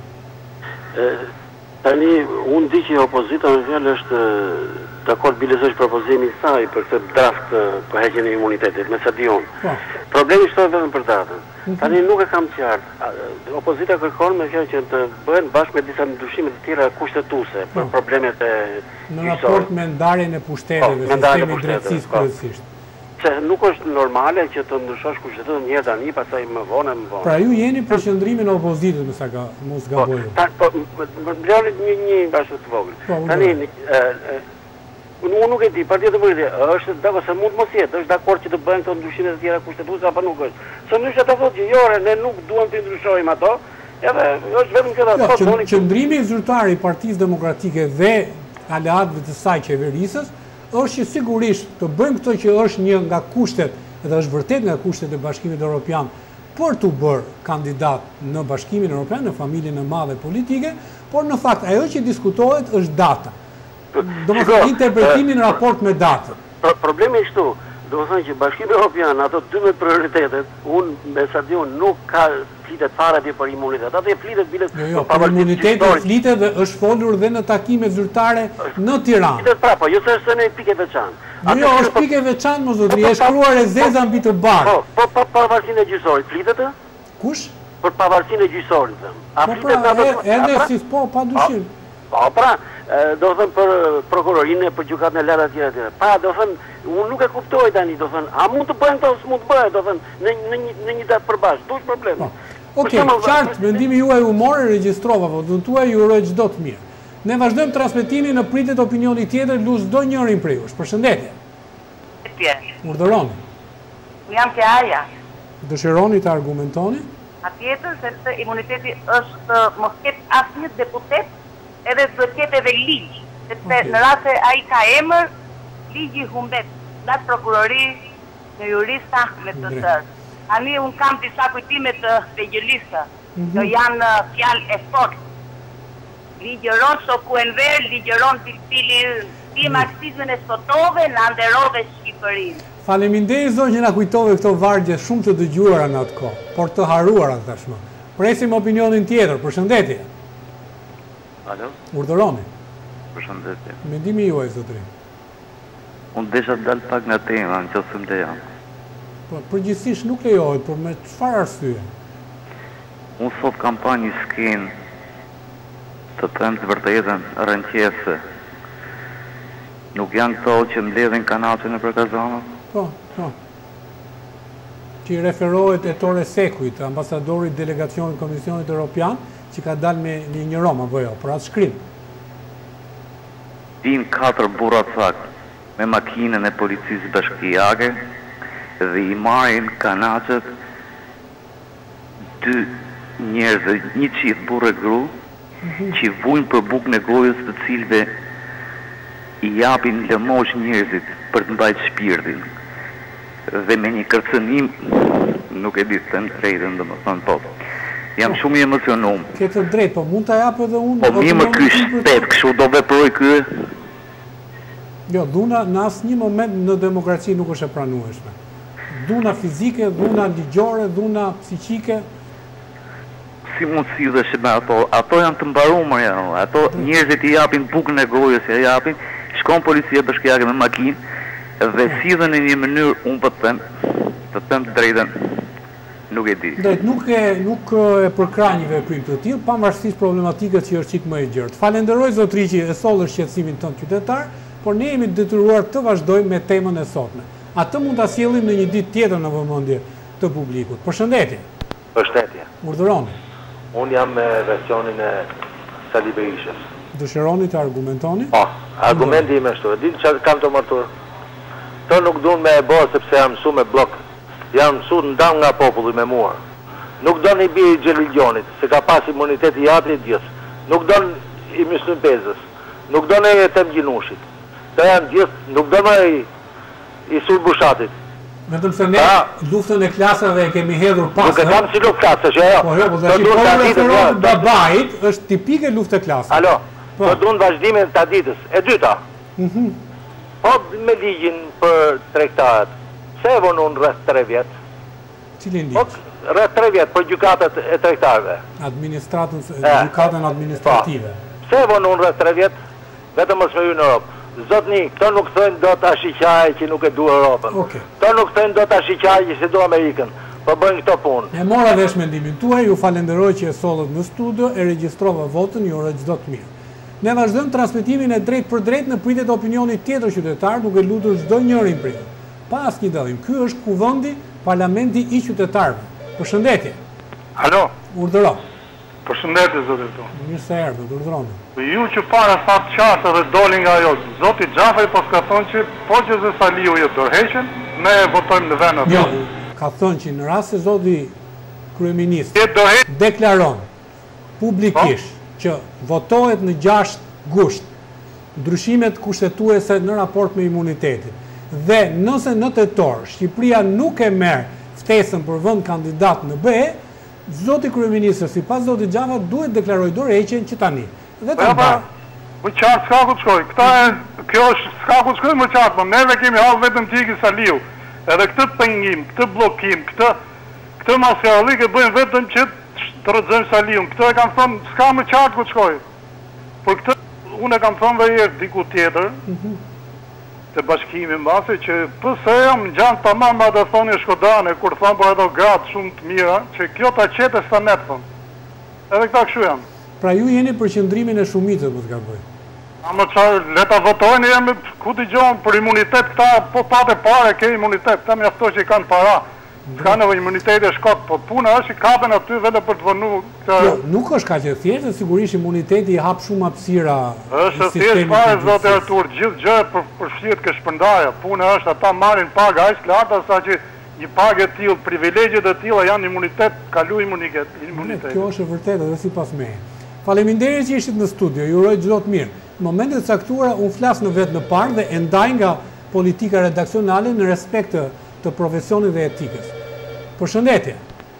Tani, unë di që opozita në fjallë është dakord bilezosh propozimin saj për këtë draft për heqjen e imunitetit, me sa di unë. Problemi shtohet vetëm për datën. Tani nuk e kam qartë. Opozita kërkon me fjalë që të bëhen bashkë me disa ndryshime të tjera kushtetuese për problemet e
në raport me ndarjen e pushteteve, sistemi i drejtësisë kryesisht.
Se nuk është normale që të ndryshosh kushtetutën një tani, pastaj më vonë më vonë.
Pra ju jeni për qëndrimin e opozitës, më sa ka mos gaboj.
Po, më bloni një një bashkë të vogël. Tani unë nuk e di, Partia Demokratike është dakord se mund mos jetë, është dakord që të bëhen këto ndryshime të tjera kushtetuese apo nuk është. Se ndryshe ata thotë që jo, ne nuk duam të ndryshojmë ato, edhe është vetëm këtë
ato. Qëndrimi zyrtar i Partisë Demokratike dhe aleatëve të saj qeverisës është që sigurisht të bëjmë këto që është një nga kushtet, edhe është vërtet nga kushtet e Bashkimit Evropian, për të bërë kandidat në Bashkimin Evropian, në familjen e madhe politike, por në fakt ajo që diskutohet është data. Do më thënë interpretimi në raport me datën.
Problemi është tu, do më thënë që Bashkimi Evropian, ato dymbëdhjetë prioritetet, unë me sa di unë nuk ka flitet fare atje për imunitet. Ato e flitet bilet
jo, jo, për imunitetin flitet dhe është folur dhe në takime zyrtare në Tiranë.
Flitet prapa, jo se është në pike veçantë.
Jo, jo, është pike veçantë, më zotri, e shkruar e zeza mbi të barë.
Po, po, pavarësinë e gjyqësorit, flitet e?
Kush?
Për pavarësinë e gjyqësorit.
Po, pra, edhe si, po, pa dushim.
Po, pra, do thënë për prokurorinë, për gjykatën e lartë atje atje. Pa, do thënë, unë nuk e kuptoj tani, do thënë, a mund të bëhen to, s'mund të bëhet, do thënë, në një datë përbashkë, dush probleme.
Oke, qartë, mendimi juaj umore, regjistrova, po, dhënë tuaj ju uroj çdo të mirë. Ne vazhdojmë transmetimin në pritet opinioni tjetër, lu çdo njërin prej jush. Përshëndetje. Urdhëroni.
Unë jam Kjaja.
Dëshironi të argumentoni?
Atjetër, sepse imuniteti është mos ketë asnjë deputet, edhe të ketë edhe ligj, sepse në rast se ai ka emër, ligji humbet, nga prokurori në jurista me të tërë. Ani unë kam disa kujtime të legjërisë, që janë fjalë e fortë. Ligjëron shoku enver, ligjëron tilpili, ti marksizmin e sotove, në nderove Shqipërinë.
Faleminderit zonë që na kujtove këto vargje shumë të dëgjuara në atë kohë, por të harruara tashmë. Presim opinionin tjetër. Përshëndetje.
Alo?
Urdhëroni.
Përshëndetje.
Mendimi juaj, zotri.
Unë desha të dalë pak nga tema, në qoftë se jam.
Po, përgjithsisht nuk lejohet, por me çfarë arsye?
Unë sot kam pa një skenë të them të vërtetën rënqese. Nuk janë këto që mbledhin kanaqe në përkazonët?
Po, po. Që i referohet Ettore Sekuit, ambasadorit delegacionit Komisionit Evropian, që ka dalë me një një Roma, apo jo, për atë shkrim.
Din katër burra cak me makinën e policisë bashkiake dhe i marrin kanaqet dy njerëz, një çift burrë gru, që vujnë për bukën e gojës të cilve i japin lëmosh njerëzit për të mbajtë shpirtin. Dhe me një kërcënim, nuk e di të them drejtën, domethënë po. Jam shumë i emocionum.
Ke të drejtë, po mund ta jap edhe unë.
Po mi më ky shtet, kështu do veproj ky.
Jo, dhuna në asnjë moment në demokraci nuk është e pranueshme. Dhuna fizike, dhuna ligjore, dhuna psiqike.
Si mund si dhe shme ato, ato janë të mbarumër janë, ato njerëzit i japin bukën e gojës, i japin, shkon policia bashkiake me makinë, dhe si dhe në një mënyrë, unë për të them, të them të drejten, nuk e di.
Drejt, nuk e, nuk e përkra një veprim të tillë, pavarësisht problematikës që është çik më e gjerë. Falenderoj zotriqi e sollë shqetësimin tonë qytetar, por ne jemi detyruar të vazhdojmë me temën e sotme. Atë mund ta sjellim në një ditë tjetër në vëmendje të publikut. Përshëndetje.
Përshëndetje.
Urdhëroni.
Unë jam me versionin e Sali Berishës.
Dëshironi të argumentoni?
Po, argumenti im është, di që kam të martur. Të nuk duan me e bërë sepse jam mësu me blok. Jam mësu të ndam nga populli me mua. Nuk do një bje i Gjeliljonit, se ka pas imunitet i atri i gjithë. Nuk do i Myslim Pezës. Nuk do në e tem gjinushit. Të janë gjithë, nuk do në i, i Sul Bushatit.
Vetëm se ne luftën e klasave e kemi hedhur pas.
Nuk e kam si luftë klasë, që jo.
Po jo, po dhe që po referohet babait, është tipike luftë e klasave.
Alo, po duan vazhdimin të ditës. E dyta, po me ligjin për tregtarët, se e vonon rreth tre vjetë?
Cilin ligj?
Rreth tre vjetë për gjykatët e tregtarëve.
Administratën, gjykatën administrative.
Se e vonon rreth tre vjetë? Vetëm mos me ju në Europë. Zotni, këto nuk thënë do të ashiqaj që nuk e du Europën. Këto nuk thënë do të ashiqaj që se du Amerikën. Po bëjnë këto punë.
E mora vesh mendimin tuaj, ju falenderoj që e sollët në studio, e regjistrova votën, ju uroj çdo të mirë. Ne vazhdojmë transmetimin e drejt për drejt në pritje të opinionit tjetër qytetar, duke lutur çdo njërin prej. Pa asnjë dallim. Ky është kuvendi, parlamenti i qytetarëve. Përshëndetje.
Alo.
Urdhëro.
Përshëndetje zotit tu.
Mirë se erdhët, urdhëroni.
Ju që para thatë qartë dhe dolin nga jo, zoti Gjafaj po s'ka thonë që po që zë Saliu jo dorheqen, ne votojmë në venët.
Jo, ka thonë që në rast se zoti kryeminist deklaron publikisht që votohet në gjashtë gusht ndryshimet kushtetuese në raport me imunitetin. Dhe nëse në tetor Shqipëria nuk e merr ftesën për vend kandidat në B E, zoti kryeministër sipas zotit Gjava duhet deklaroj dorëheqjen që tani. Dhe të parë.
Më qartë s'ka ku të shkoj. Këta e, kjo është s'ka ku të shkoj më qartë, më neve kemi halë vetëm tiki Saliu. Edhe këtë pengim, këtë blokim, këtë, këtë masjarëlik e bëjmë vetëm që të rëdzëm Saliu. Këtë e kam thonë, s'ka më qartë ku të shkoj. Por këtë, unë e kam thonë dhe jeshtë diku tjetër, të bashkimi mbase, që pëse jam në gjanë të mamë ma dhe thonë e Shkodane, kur thonë për ato gratë shumë të mira, që kjo ta qete s'ta netë thonë. Edhe këta këshu jam.
Pra ju jeni për qëndrimin e shumicës, më të ka bëjë.
A më qarë, leta votojnë, jemi ku t'i gjohën për imunitet, këta po pate pare, ke imunitet, këta me afto që i kanë para. S'ka në imunitet e shkot, po puna është i kapen aty vete për të vënu.
Jo, nuk është ka që thjeshtë, sigurisht imuniteti i hap shumë apsira
është thjeshtë pare, zote Artur, gjithë gjë për përshjet kë shpëndaja. Puna është ata marrin paga, aq lartë sa që një pagë e tillë, privilegjet e tilla janë imunitet, kalu imunitet.
Kjo është e vërtetë edhe sipas meje. Faleminderit që ishit në studio, ju uroj çdo të mirë. Në momentet e caktuara unë flas në vetë në parë dhe e ndaj nga politika redaksionale në respekt të, të profesionit dhe etikës. Përshëndetje.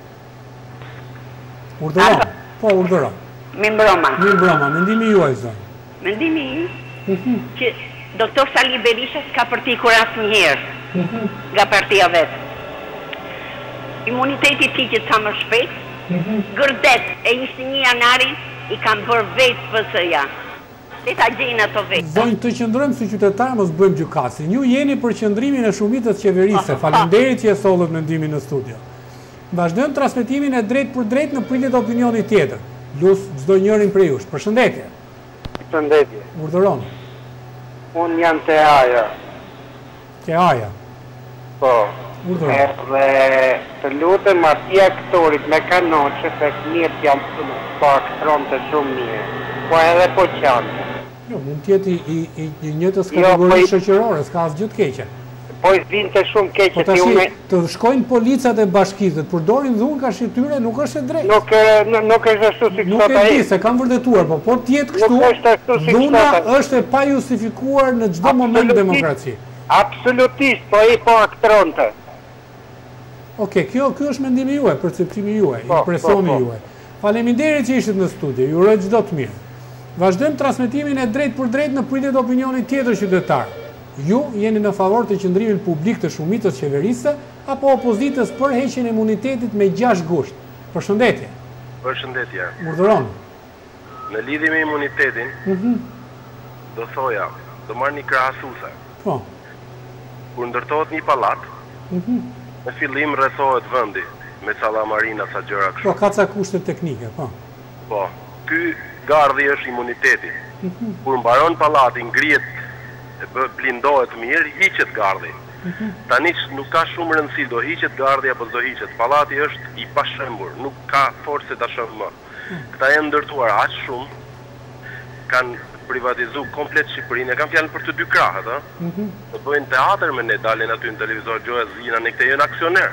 Urdhëron. Po, urdhëron.
Mi mbroma.
Mi mbroma, mendimi juaj zonë.
Mendimi im që doktor Sali Berisha s'ka përtikur asnjëherë nga partia vetë. Imuniteti ti që sa më shpejt, gërdet e ishte një janarin i kam bërë vetë pësëja. Dhe ta gjejnë ato vetë.
Zonjë, të qëndrojmë si qytetarë, mos bëjmë gjykasin. Ju jeni për qëndrimin e shumicës qeverise. Faleminderit që e sollët mendimin në studio. Vazhdojmë transmetimin e drejt për drejt në pritje të opinionit tjetër. Lus çdo njërin prej jush. Përshëndetje.
Përshëndetje.
Urdhëroni.
Unë jam te Aja.
Te Aja.
Po.
Urdhëroni.
Dhe të lutem atij aktorit me kanoqe se fëmijët janë po aktron të shumë mirë. Po edhe po qanë.
Jo, mund tjeti i, i, i njëtës kategori jo, shoqërore, s'ka asgjë të keqe.
Po i zvinë të shumë keqe.
Po tash une... të shkojnë policat e bashkisë, të përdorin dhunë ka shqytyre, nuk është e drejtë.
Nuk, nuk është ashtu si
nuk e di, se kam vërtetuar, po po tjetë kështu, si dhuna është e pa justifikuar në çdo moment demokraci.
Absolutisht, po i po aktronte.
Oke, kjo, kjo është mendimi juaj, perceptimi juaj, impresioni juaj. Faleminderit që ishit në studio, ju uroj çdo të mirë. Vazhdojmë transmetimin e drejt për drejt në pritje të opinionit tjetër qytetar. Ju jeni në favor të qëndrimit publik të shumicës qeverisë apo opozitës për heqjen e imunitetit me gjashtë gusht? Përshëndetje.
Përshëndetje.
Urdhëroni.
Në lidhje me imunitetin,
Mhm.
do thoja, do marr një krahasuese.
Po.
Kur ndërtohet një pallat,
Mhm.
në fillim rrethohet vendi me sallamarina sa gjëra kështu.
Po, ka ca kushte teknike, po.
Po, ky gardhi është imuniteti.
Mhm.
Kur mbaron pallati, ngrihet, e bë- blindohet mirë, hiqet gardhi.
Mhm.
Tani nuk ka shumë rëndësi, do hiqet gardhi apo do hiqet. Pallati është i pashëmbur, nuk ka forcë ta shëmbë më. Këta janë ndërtuar aq shumë, kanë privatizu komplet Shqipërinë, e kam fjalën për të dy krahët, ë?
Mhm.
Do bëjnë teatr me ne, dalin aty në televizor, gjoja zina, ne këte janë aksioner.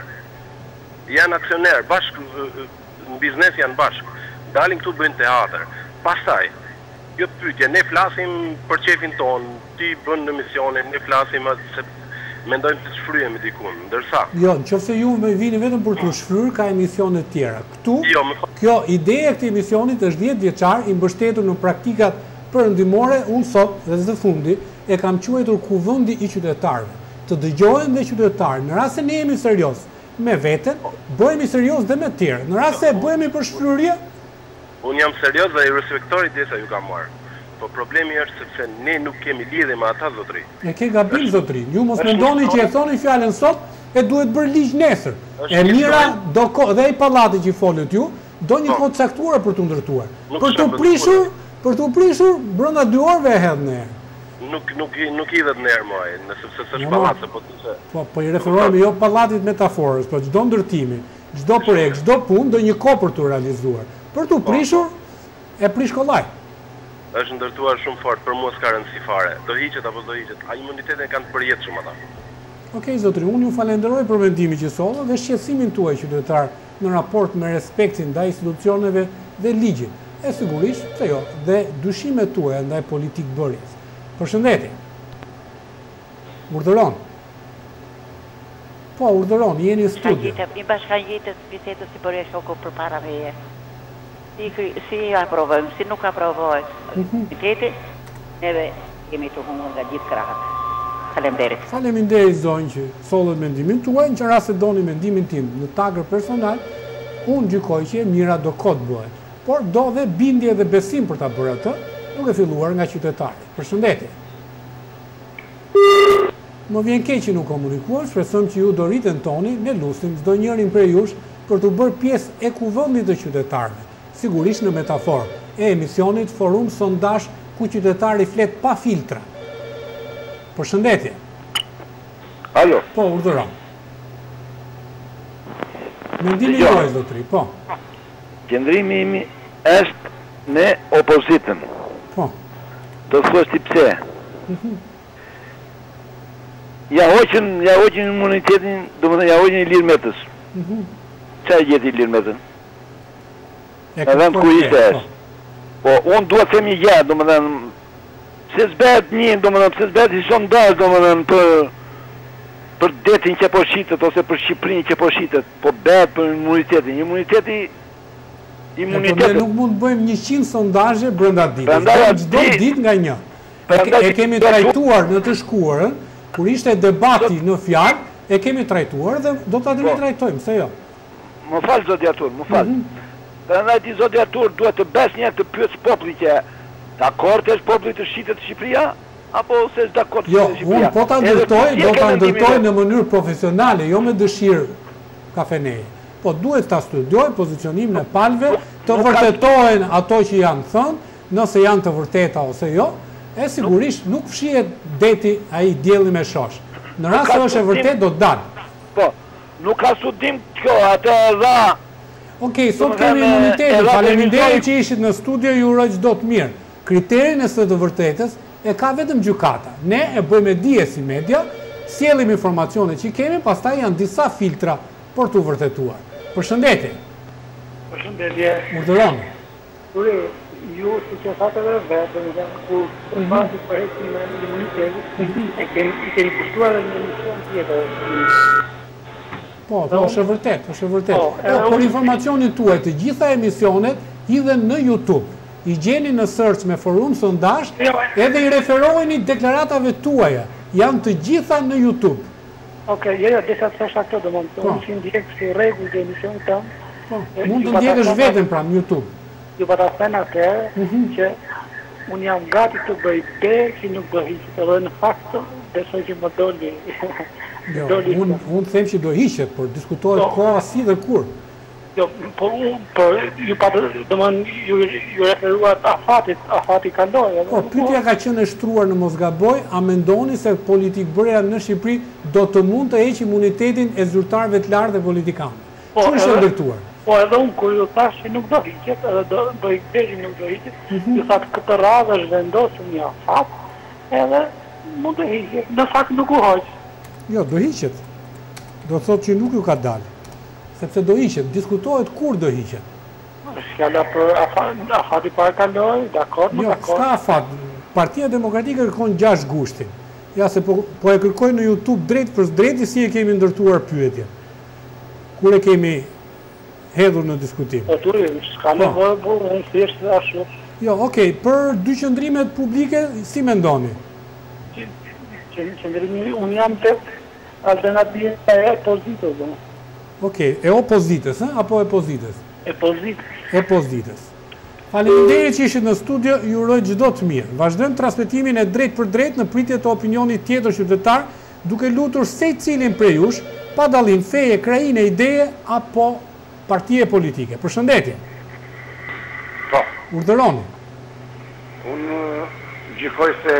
Janë aksioner, bashkë, në biznes janë bashkë. Dalin këtu bëjnë teatr. Pastaj, jo pyetje, ne flasim për qefin tonë, ti bën në misionin, ne flasim atë se mendojmë të shfryhemi dikun, ndërsa.
Jo, nëse ju me vini vetëm për të shfryrë, ka emisione të tjera. Ktu,
Jo, më
kjo ideja e këtij emisionit është dhjetë vjeçar, i mbështetur në praktikat perëndimore. Unë sot dhe së fundi e kam quajtur Kuvendi i qytetarëve. Të dëgjohen dhe qytetarë. Në rast se ne jemi serioz me veten, bëhemi serioz dhe me të tjerë. Në rast se bëhemi për shfryrje,
unë jam serioz dhe i respektoj desa ju kam marrë. Po problemi është sepse ne nuk kemi lidhje me ata zotëri.
e ke gabim zotrin. Ju mos mendoni që e thoni fjalën sot e duhet bërë ligj nesër. E mira do ko, dhe i pallati që folët ju, do një kohë caktuar për të ndërtuar. Për të prishur, për të prishur brenda dy orëve e hedh në erë.
Nuk nuk i- nuk hidhet në erë muaj, nëse sepse është
Jo,
pallat se po të se.
Po, po i referohemi jo pallatit metaforës, po çdo ndërtimi, çdo projekt, çdo punë do një kohë për të realizuar. Për të prishur, e prish kollaj.
Është ndërtuar shumë fort, për mua s'ka rëndësi fare. Do hiqet apo do hiqet. A imunitetin kanë përjetshëm ata.
Okej, zotri, unë ju falenderoj për mendimin që solla dhe shqetësimin tuaj qytetar në raport me respektin ndaj institucioneve dhe ligjit. E sigurisht, se jo, dhe dyshimet tuaja ndaj politik bërjes. Përshëndetje. Urdhëron. Po, urdhëron, jeni në studio.
I bashkangjitet bisedës si bërë shoku për para meje. Si, si aprovojmë, si nuk aprovojmë. Komiteti, neve kemi të humur nga gjithë krahët. Faleminderit.
Faleminderit zonjë që sollet mendimin tuaj, në që rast se doni mendimin tim në tagër personal, unë gjykoj që e mira do kot bëhet. Por do dhe bindje dhe besim për ta bërë atë, duke filluar nga qytetari. Përshëndetje. Më vjen keq që nuk komunikuar, shpresojmë që ju do rriten toni, ne lusim çdo njërin prej jush për të bërë pjesë e kuvendit të qytetarëve. Sigurisht në metaforë e emisionit Forum Sondazh ku qytetari flet pa filtra. Përshëndetje.
Alo.
Po, urdhëron. Mendimi
Jo.
juaj zotri, po.
Qëndrimi imi është me opozitën.
Po.
Do të thosh ti pse?
Mhm.
Ja hoqën, ja hoqën imunitetin, do më thënë, ja hoqën Ilir Metës.
Mhm.
Qa e gjeti Ilir Metën?
E
Në vend ku ishte
po.
është. Po, unë duhet të them një gjë, do më thënë, pse s'bet një, do më thënë, pse s'bet i sondazh, do më thënë, për për detin që po shitet, ose për Shqipërinë që po shitet, po bet për imunitetin. Imuniteti,
Ne
imuniteti.
nuk mund të bëjmë njëqind sondazhe brenda ditës.
Prandaj
Bëjmë
aty-
çdo ditë nga një. E,
Prandaj
e kemi
do-
trajtuar në të shkuarën, kur ishte debati në fjalë, e kemi trajtuar dhe do ta dini trajtojmë, se jo.
Më falë zoti Artur, më falë. Prandaj ti zoti Artur duhet të bes një të pyetës populli që dakord është populli të shitet Shqipëria apo se është dakord
Jo,
të Shqipëria.
unë po ta
Edhe
ndërtoj,
si e
do
ke
ta
mendimin
ndërtoj
vet?
në mënyrë profesionale, jo me dëshirë kafeneje. Po duhet ta studioj pozicionimin e palëve, të vërtetohen ato që janë thënë, nëse janë të vërteta ose jo, e sigurisht nuk fshihet deti ai dielli me shosh. Në rast se është e vërtet do të dalë.
Po, nuk ka studim kjo, atë e dha.
Okej, sot
Do të
kemi
thënë,
imunitetin.
e dha
Faleminderit
televizori-
që ishit në studio, ju uroj çdo të mirë. Kriterin e së të vërtetës e ka vetëm gjykata. Ne e bëjmë e dije si media, sjellim informacionet që kemi, pastaj janë disa filtra për të vërtetuar. Përshëndetje.
Përshëndetje.
Urdhëron.
Ure, ju si që thatë edhe vetë, në janë ku për pasi për heqin me imunitetit, e kemi i kemi kushtuar edhe një emision tjetër.
Po, po, është e vërtet, është e vërtet. Po, për informacionin tuaj, të gjitha emisionet hidhen në YouTube. I gjeni në search me forum sondazh, edhe i referojeni deklaratave tuaja. Janë të gjitha në YouTube.
Oke, jo, jo, disa të thasha këto, do më të unë që ndjekë si regull dhe emision të
mund të ndjekësh vetën pra në YouTube.
Ju pa ta thënë atëherë që unë jam gati të bëj be që nuk bëhiqet, edhe në fakt besoj që më doli.
Unë them që do hiqet, por diskutohet koha si dhe kur.
Jo, po unë, ju pa të, do më ju referuat afatit, afati kaloj.
Po, pyetja ka qenë e shtruar në Mosgaboj, a mendoni se politikbërja në Shqipëri do të mund të heqë imunitetin e zyrtarëve të lartë dhe politikanë? Që është e ndërtuar?
Po, edhe unë kur ju thash që nuk do hiqet, edhe do i kthejë nuk do hiqet, ju thatë këtë radhë është vendosur një afat, edhe mund të hiqet, në fakt nuk u hoq.
Jo, do hiqet. Do thotë që nuk ju ka dalë. Sepse do hiqet, diskutohet kur do hiqet.
Fjalla për afati para kaloj, dakor, nuk dakor.
Jo, s'ka afat. Partia Demokratike kërkon gjashtë gushtin. Ja, se po e kërkoj në YouTube drejt për drejti si e kemi ndërtuar pyetje. Kur e kemi hedhur në diskutim.
Po, turi, s'ka nevojë, po, unë thjesht dhe ashtu.
Jo, okej, për dy qëndrimet publike, si mendoni?
Qëndrimi, unë jam të alternativë e pozitës, dhe.
Okej, e opozitës, apo e pozitës?
E pozitës.
E pozitës. Faleminderit që ishit në studio, ju uroj çdo të mirë. Vazhdojmë transmetimin e drejt për drejt në pritje të opinionit tjetër qytetar, duke lutur secilin prej jush, pa dallim feje, krajine, ideje apo partije politike. Përshëndetje.
Po.
Urdhëroni.
Unë gjykoj se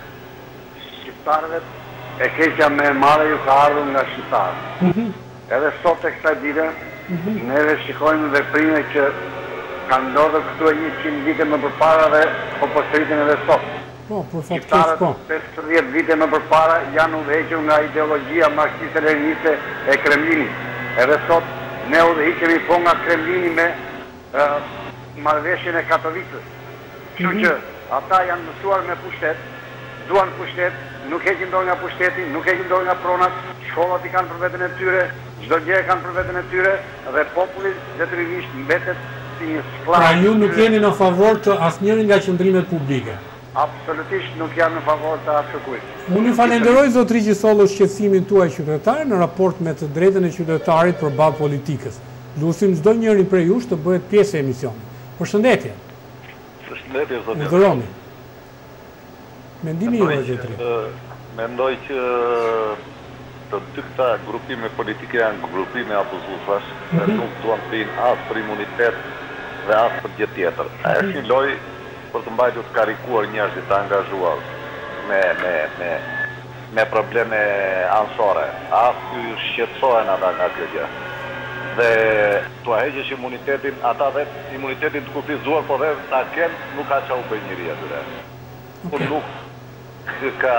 shqiptarëve e keqja me madhe ju ka ardhur nga shqiptarët. Edhe sot e kësaj dite, neve shikojmë veprime që kanë ndodhur këtu e njëqind vite më përpara dhe po përsëritën edhe sot.
Po, për fatkeq po.
pesëdhjetë vite më përpara janë udhëhequr nga ideologjia marksiste-leniniste e Kremlinit. Edhe sot ne udhëhiqemi po nga Kremlini me marrëveshjen e Katovicës. Kështu që ata janë mësuar me pushtet, duan pushtet, nuk heqin dorë nga pushteti, nuk heqin dorë nga pronat, shkollat i kanë për veten e tyre, çdo gjë e kanë për veten e tyre dhe populli detyrimisht mbetet si një skllav.
Pra ju nuk jeni në favor të asnjëri nga qendrimet publike.
Absolutisht nuk jam në favor të askujt.
Unë ju falenderoj zotri Gjisolo shqetësimin tuaj qytetar në raport me të drejtën e qytetarit përballë politikës. Lusim çdo njëri prej jush të bëhet pjesë e emisionit. Përshëndetje.
Përshëndetje zotri.
Urdhëroni. Mendimi juaj zotri.
Mendoj që të dy këta grupime politike janë grupime abuzuesh, dhe nuk duan të vinë as për imunitet dhe as për gjë tjetër. Është një lojë për të mbajtur të karikuar njerëzit të angazhuar me me me me probleme anësore. As ky shqetësohen ata nga kjo gjë. Dhe tua heqësh imunitetin, ata dhe imunitetin të kufizuar, po dhe ta kenë, nuk ka qa u bëj njëri atyre. Po nuk ka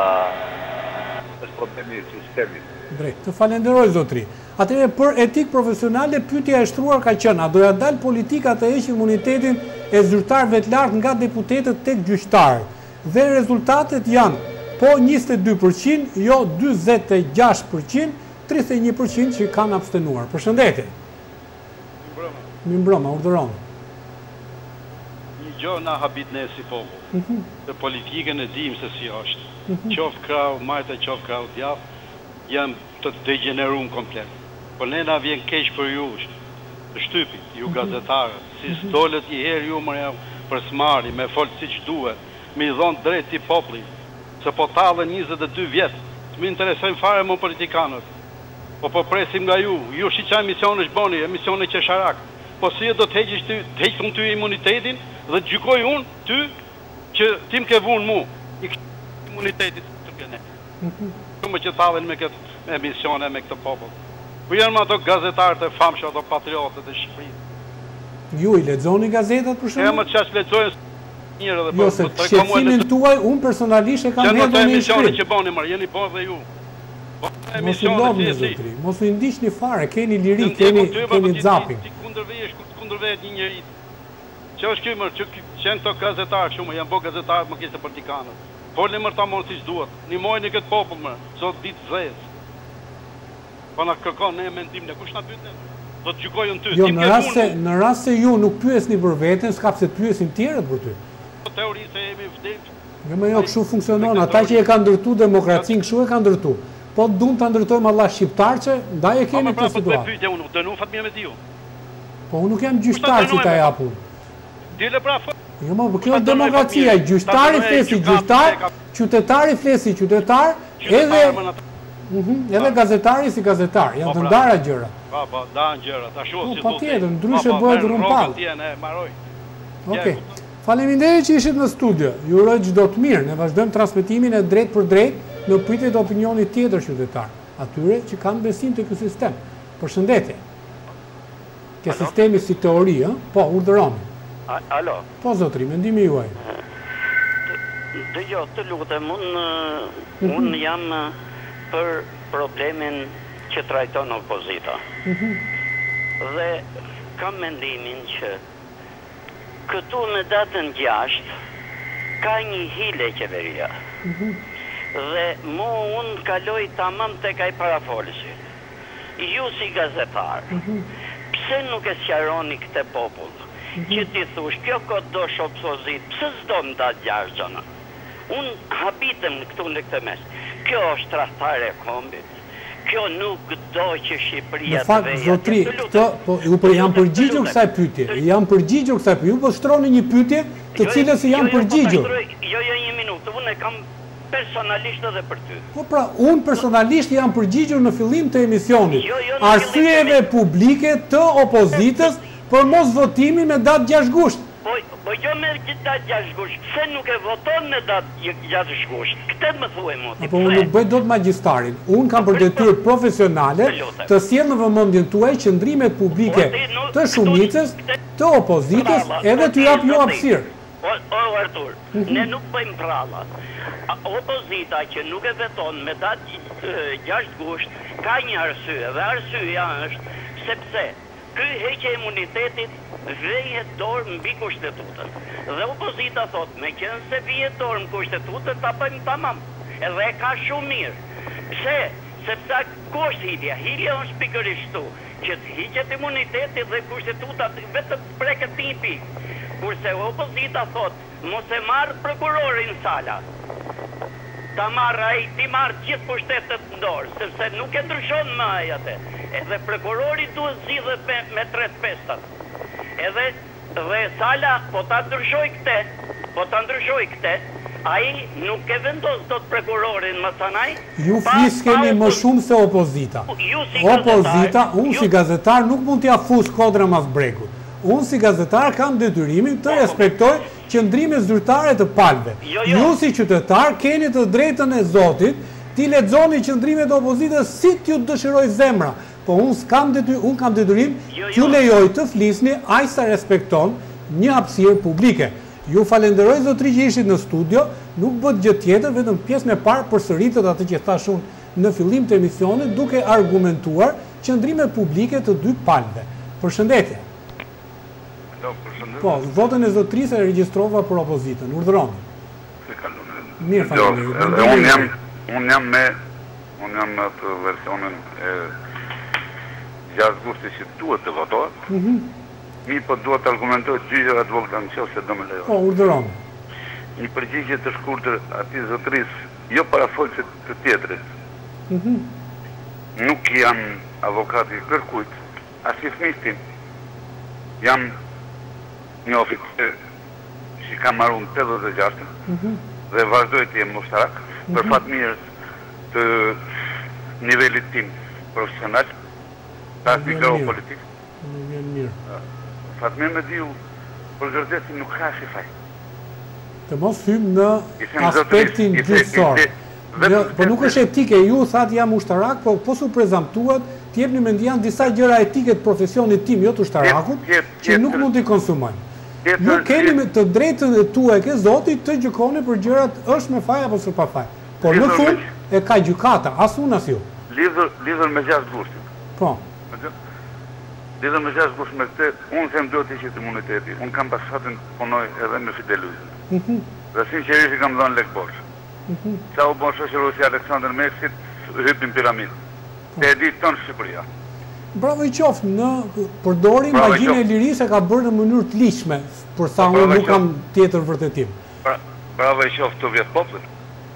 është problemi i sistemit.
Drejt, të falenderoj zotri. Atëherë për etik profesionale pyetja e shtruar ka qenë, a doja dal politika të heqë imunitetin e zyrtarëve të lartë nga deputetët tek gjyqtarët. Dhe rezultatet janë po njëzet e dy përqind, jo dyzet e gjashtë përqind, tridhjetë e një përqind që kanë abstenuar. Përshëndetje. Mimbroma, urdhëroni.
Një gjë na habit ne si popull. Të politikën e dim se si është. Qoftë krau, majta qoftë krau djath, janë të degeneruar komplet. Po ne na vjen keq për ju, të shtypit, ju gazetarët, si stolet i herë ju më për smari, me folë si që duhet, me i dhonë drejt i popli, se po talën njëzet e dy vjetë, të më interesojnë fare më politikanët. Po po presim nga ju, ju shi qa emision është boni, emision e qesharak, po si e do të heqish ty, të heqëm ty imunitetin, dhe të gjykoj unë, ty, që tim ke vunë mu, i kështë imunitetit të këne. Shumë që talën me këtë emisione, me këtë popull. Po janë ato gazetarët e famshë, ato patriotët e Shqipërisë.
Ju i lexoni gazetat për shembull?
E më çash lexojnë njëra dhe po.
Jo, se shqetësimin tuaj unë personalisht e kam hedhur në
emisione që bëni më, jeni bërë dhe ju.
Mos u lodhni zotri, mos u ndiqni fare, keni liri, keni keni zapin.
Ti kundërvejesh kur kundërvejet një njerëz. Që është ky më, që janë këto gazetarë shumë, janë bërë gazetarët më kishte politikanët. Folni më ta mos siç duhet. Nimojeni këtë popull më, sot ditë zezë. Po na kërkon ne mendim në kush na pyet ne? Do të gjykojnë ty.
Jo, në rast se në rast se ju nuk pyesni për veten, s'ka pse të pyesin tjerët për ty.
Teori se jemi vdekur.
Jo, më jo kështu funksionon. Ata që e kanë ndërtuar demokracinë kështu e kanë ndërtuar. Po duam ta ndërtojmë Allah shqiptar që ndaj e kemi këtë situatë.
Po pyetje unë, dënu Fatmir Mediu.
Po unë nuk jam gjyqtar që ta jap unë.
Dile pra.
Jo, më kjo është demokracia, gjyqtari flesi gjyqtar, qytetari flesi qytetar, edhe edhe gazetari si gazetar, janë të ndara gjëra.
Po, po, ndahen gjëra, ta shoh si
do. Po patjetër, ndryshe bëhet rrumpall. Okej. Faleminderit që ishit në studio. Ju uroj çdo të mirë. Ne vazhdojmë transmetimin e drejt për drejt në pritje të opinionit tjetër qytetar, atyre që kanë besim te ky sistem. Përshëndetje. Ke sistemi si teori, ë? Po, urdhëroni.
Alo.
Po zotri, mendimi juaj.
Dëgjoj, të lutem, unë unë jam për problemin që trajton opozita. Dhe kam mendimin që këtu në datën gjashtë ka një hile qeveria. Dhe mu unë kaloj tamam tek ai parafolësi. Ju si gazetar, pse nuk e sqaroni këtë popull? Që ti thush, kjo këtë do opozit, pse s'do më da gjargjana? Unë habitem këtu në këtë mes. Kjo është trahtare e kombit. Kjo nuk do që Shqipëria të veja.
Në fakt, zotri, këto, po, ju për jam përgjigjur kësaj pyetje. Jam përgjigjur kësaj pyetje. Ju po shtroni një pyetje të cilës jam përgjigjur.
Jo, jo, një minutë. Unë e kam personalisht edhe për ty.
Po pra, unë personalisht jam përgjigjur në fillim të emisionit. Arsyeve publike të opozitës për mos votimin me datë gjashtë gusht.
Po, po jo me datë gjashtë gusht, pse nuk e voton me datë gjashtë gusht? Këtë më thuaj moti.
Po unë nuk bëj dot magjistarin. Unë kam për detyrë profesionale të sjell në vëmendjen tuaj qëndrimet publike të shumicës, të opozitës, edhe t'ju jap ju hapësirë.
O, o Artur, ne nuk bëjmë pralla. Opozita që nuk e veton me datë gjashtë gusht ka një arsye, dhe arsyeja është sepse ky heqje imunitetit vejet dorë mbi kushtetutën. Dhe opozita thot, me qenë se vijet dorë mbi kushtetutën, ta bëjmë tamam. Edhe ka shumë mirë. Pse? Sepse ku është hilja? Hilja është pikërisht këtu, që të hiqet imunitetit dhe kushtetuta vetëm preket një pikë. Kurse opozita thot, mos e marrë prokurorin sala. Ta marrë ai, ti marrë gjithë pushtetet në dorë, sepse nuk e ndryshon më ai atë. Edhe prokurori duhet zgjidhet me, me tre pestat. Edhe dhe sala, po ta ndryshoj këte, po ta ndryshoj këte, ai nuk e vendos do të prokurorin më sanaj.
Ju fliskeni më shumë se opozita.
Si
opozita, unë si gazetar nuk mund t'ja fus kodra mas bregut. Unë si gazetar kam detyrimin të respektoj qëndrimet zyrtare të palëve.
Jo, jo.
Ju si qytetar keni të drejtën e Zotit, ti lexoni qëndrimet e opozitës si t'ju dëshiroj zemra. Po unë kam detyrim, unë kam detyrim t'ju lejoj të flisni aq sa respekton një hapësirë publike. Ju falenderoj zotri që ishit në studio, nuk bët gjë tjetër, vetëm pjesën e parë përsëritet atë që thash unë në fillim të emisionit, duke argumentuar qëndrimet publike të dy palëve. Përshëndetje. Po, votën e zotrisë e regjistrova për opozitën. Urdhëroni. Mirë, falenderoj.
Unë jam, unë jam me, unë jam me të versionin e gjashtë gustit që duhet të votohet. Mi po duhet të argumentoj gjyqëra të vogla në qoftë se do më lejo.
Po, urdhëroni.
Një përgjigje të shkurtër atij zotrisë, jo para folësit të tjetrit. Nuk jam avokati kërkujt, as i fëmijës tim. Jam një oficer që kam marrë unë pesëdhjetë e gjashtë dhe vazhdoj të jem ushtarak për fat mirë të nivelit tim profesional, ta as një politik. Fat mirë me diu për gërdesin nuk ka shi faj.
Të mos hymë në aspektin gjyqësor. Po nuk është etike, ju thatë jam ushtarak, po po su prezamtuat, t'jep një mendian disa gjëra etike të profesionit tim, jo të ushtarakut, që nuk mund t'i konsumojnë. Ju keni me të drejtën e tuaj ke Zotit të gjykoni për gjërat është me faj apo së pa faj. Por në fund e ka gjykata, as unë as ju.
Lidhër me gjashtë gustit.
Po.
Lidhër me gjashtë gustit me këte, unë them duhet ishit imuniteti. Unë kam pasatin punoj edhe me Fideluzin. Dhe sinqerisht kam dhënë lek bosh. Sa u bon shoqëruesi Aleksandr Meksit, hypin piramidë.
të edit tonë Shqipëria.
Bravo i qoftë, në përdorim magjinë e lirisë e ka bërë në mënyrë të ligjshme, për sa unë nuk kam tjetër vërtetim.
Bravo i qoftë të vjetë poplin.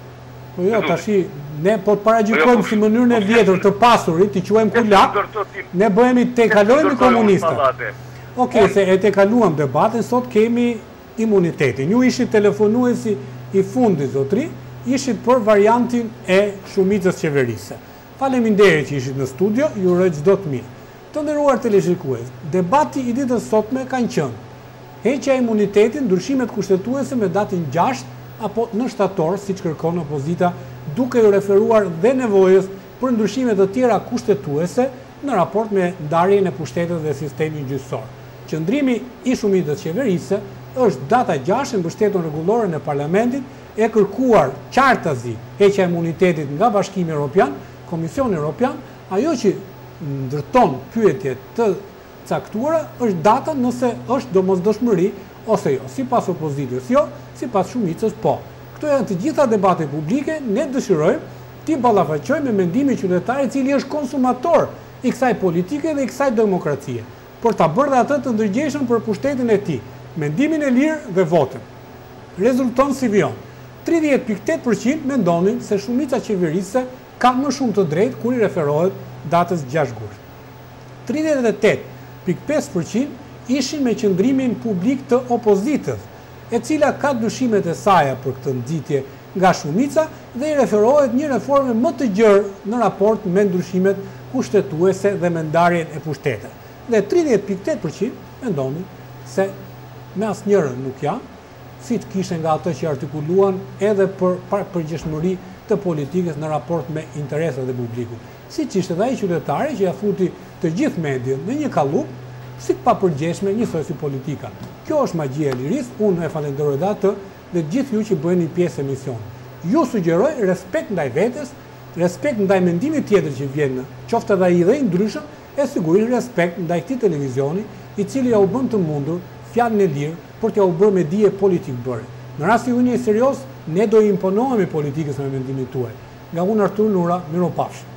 Po jo, tashi, ne po të paragjykojmë si mënyrën e vjetër të pasurit, të quajmë kulak, ne bëhemi te kalojmë komunistët. Okej, se e te kaluam debatin, sot kemi imunitetin. Ju ishit telefonuesi i fundit, zotri, ishit për variantin e shumicës qeverise. Faleminderit që ishit në studio, ju uroj çdo të mirë. Të nderuar teleshikues, debati i ditës sotme kanë qenë heqja e imunitetit, ndryshimet kushtetuese me datën gjashtë apo në shtator, siç kërkon opozita, duke u referuar dhe nevojës për ndryshime të tjera kushtetuese në raport me ndarjen e pushtetit dhe sistemin gjyqësor. Qëndrimi i shumicës qeverise është data gjashtë në mbështetjen rregullore në Parlamentin, e kërkuar qartazi heqja e imunitetit nga Bashkimi Evropian, Komisioni Evropian, ajo që ndërton pyetje të caktuara është data nëse është domosdoshmëri ose jo, sipas opozitës jo, sipas shumicës po. Këto janë të gjitha debatet publike, ne dëshirojmë ti ballafaqojmë me mendimin e qytetarit i cili është konsumator i kësaj politike dhe i kësaj demokracie, por ta bërë dhe atë të ndërgjegjshëm për pushtetin e tij, mendimin e lirë dhe votën. Rezulton si vjen. tridhjetë pikë tetë përqind mendonin se shumica qeverise ka më shumë të drejtë kur i referohet datës gjashtë gusht. tridhjetë e tetë pikë pesë përqind ishin me qëndrimin publik të opozitës, e cila ka dyshimet e saj për këtë nxitje nga shumica dhe i referohet një reforme më të gjerë në raport me ndryshimet kushtetuese dhe me ndarjen e pushtetit. Dhe tridhjetë pikë tetë përqind mendonin se me asnjërin nuk janë, si të kishe nga ato që artikuluan edhe për përgjegjësinë të politikës në raport me interesat e publikut. Siç ishte dhe ai qytetari që ja futi të gjithë median në një kallup, si të papërgjeshme njësoj si politika. Kjo është magjia e lirisë, unë e falenderoj dhe atë dhe gjithë ju që bëheni pjesë e misionit. Ju sugjeroj respekt ndaj vetes, respekt ndaj mendimit tjetër që vjen në qoftë edhe ai dhe i ndryshëm, e sigurisht respekt ndaj këtij televizioni, i cili ja u bën të mundur fjalën e lirë për t'ja u bërë me dije politik bërë. Në rast se unë je serioz, ne do i imponohemi politikës me mendimin tuaj. Nga unë Artur Nura, miropafshim.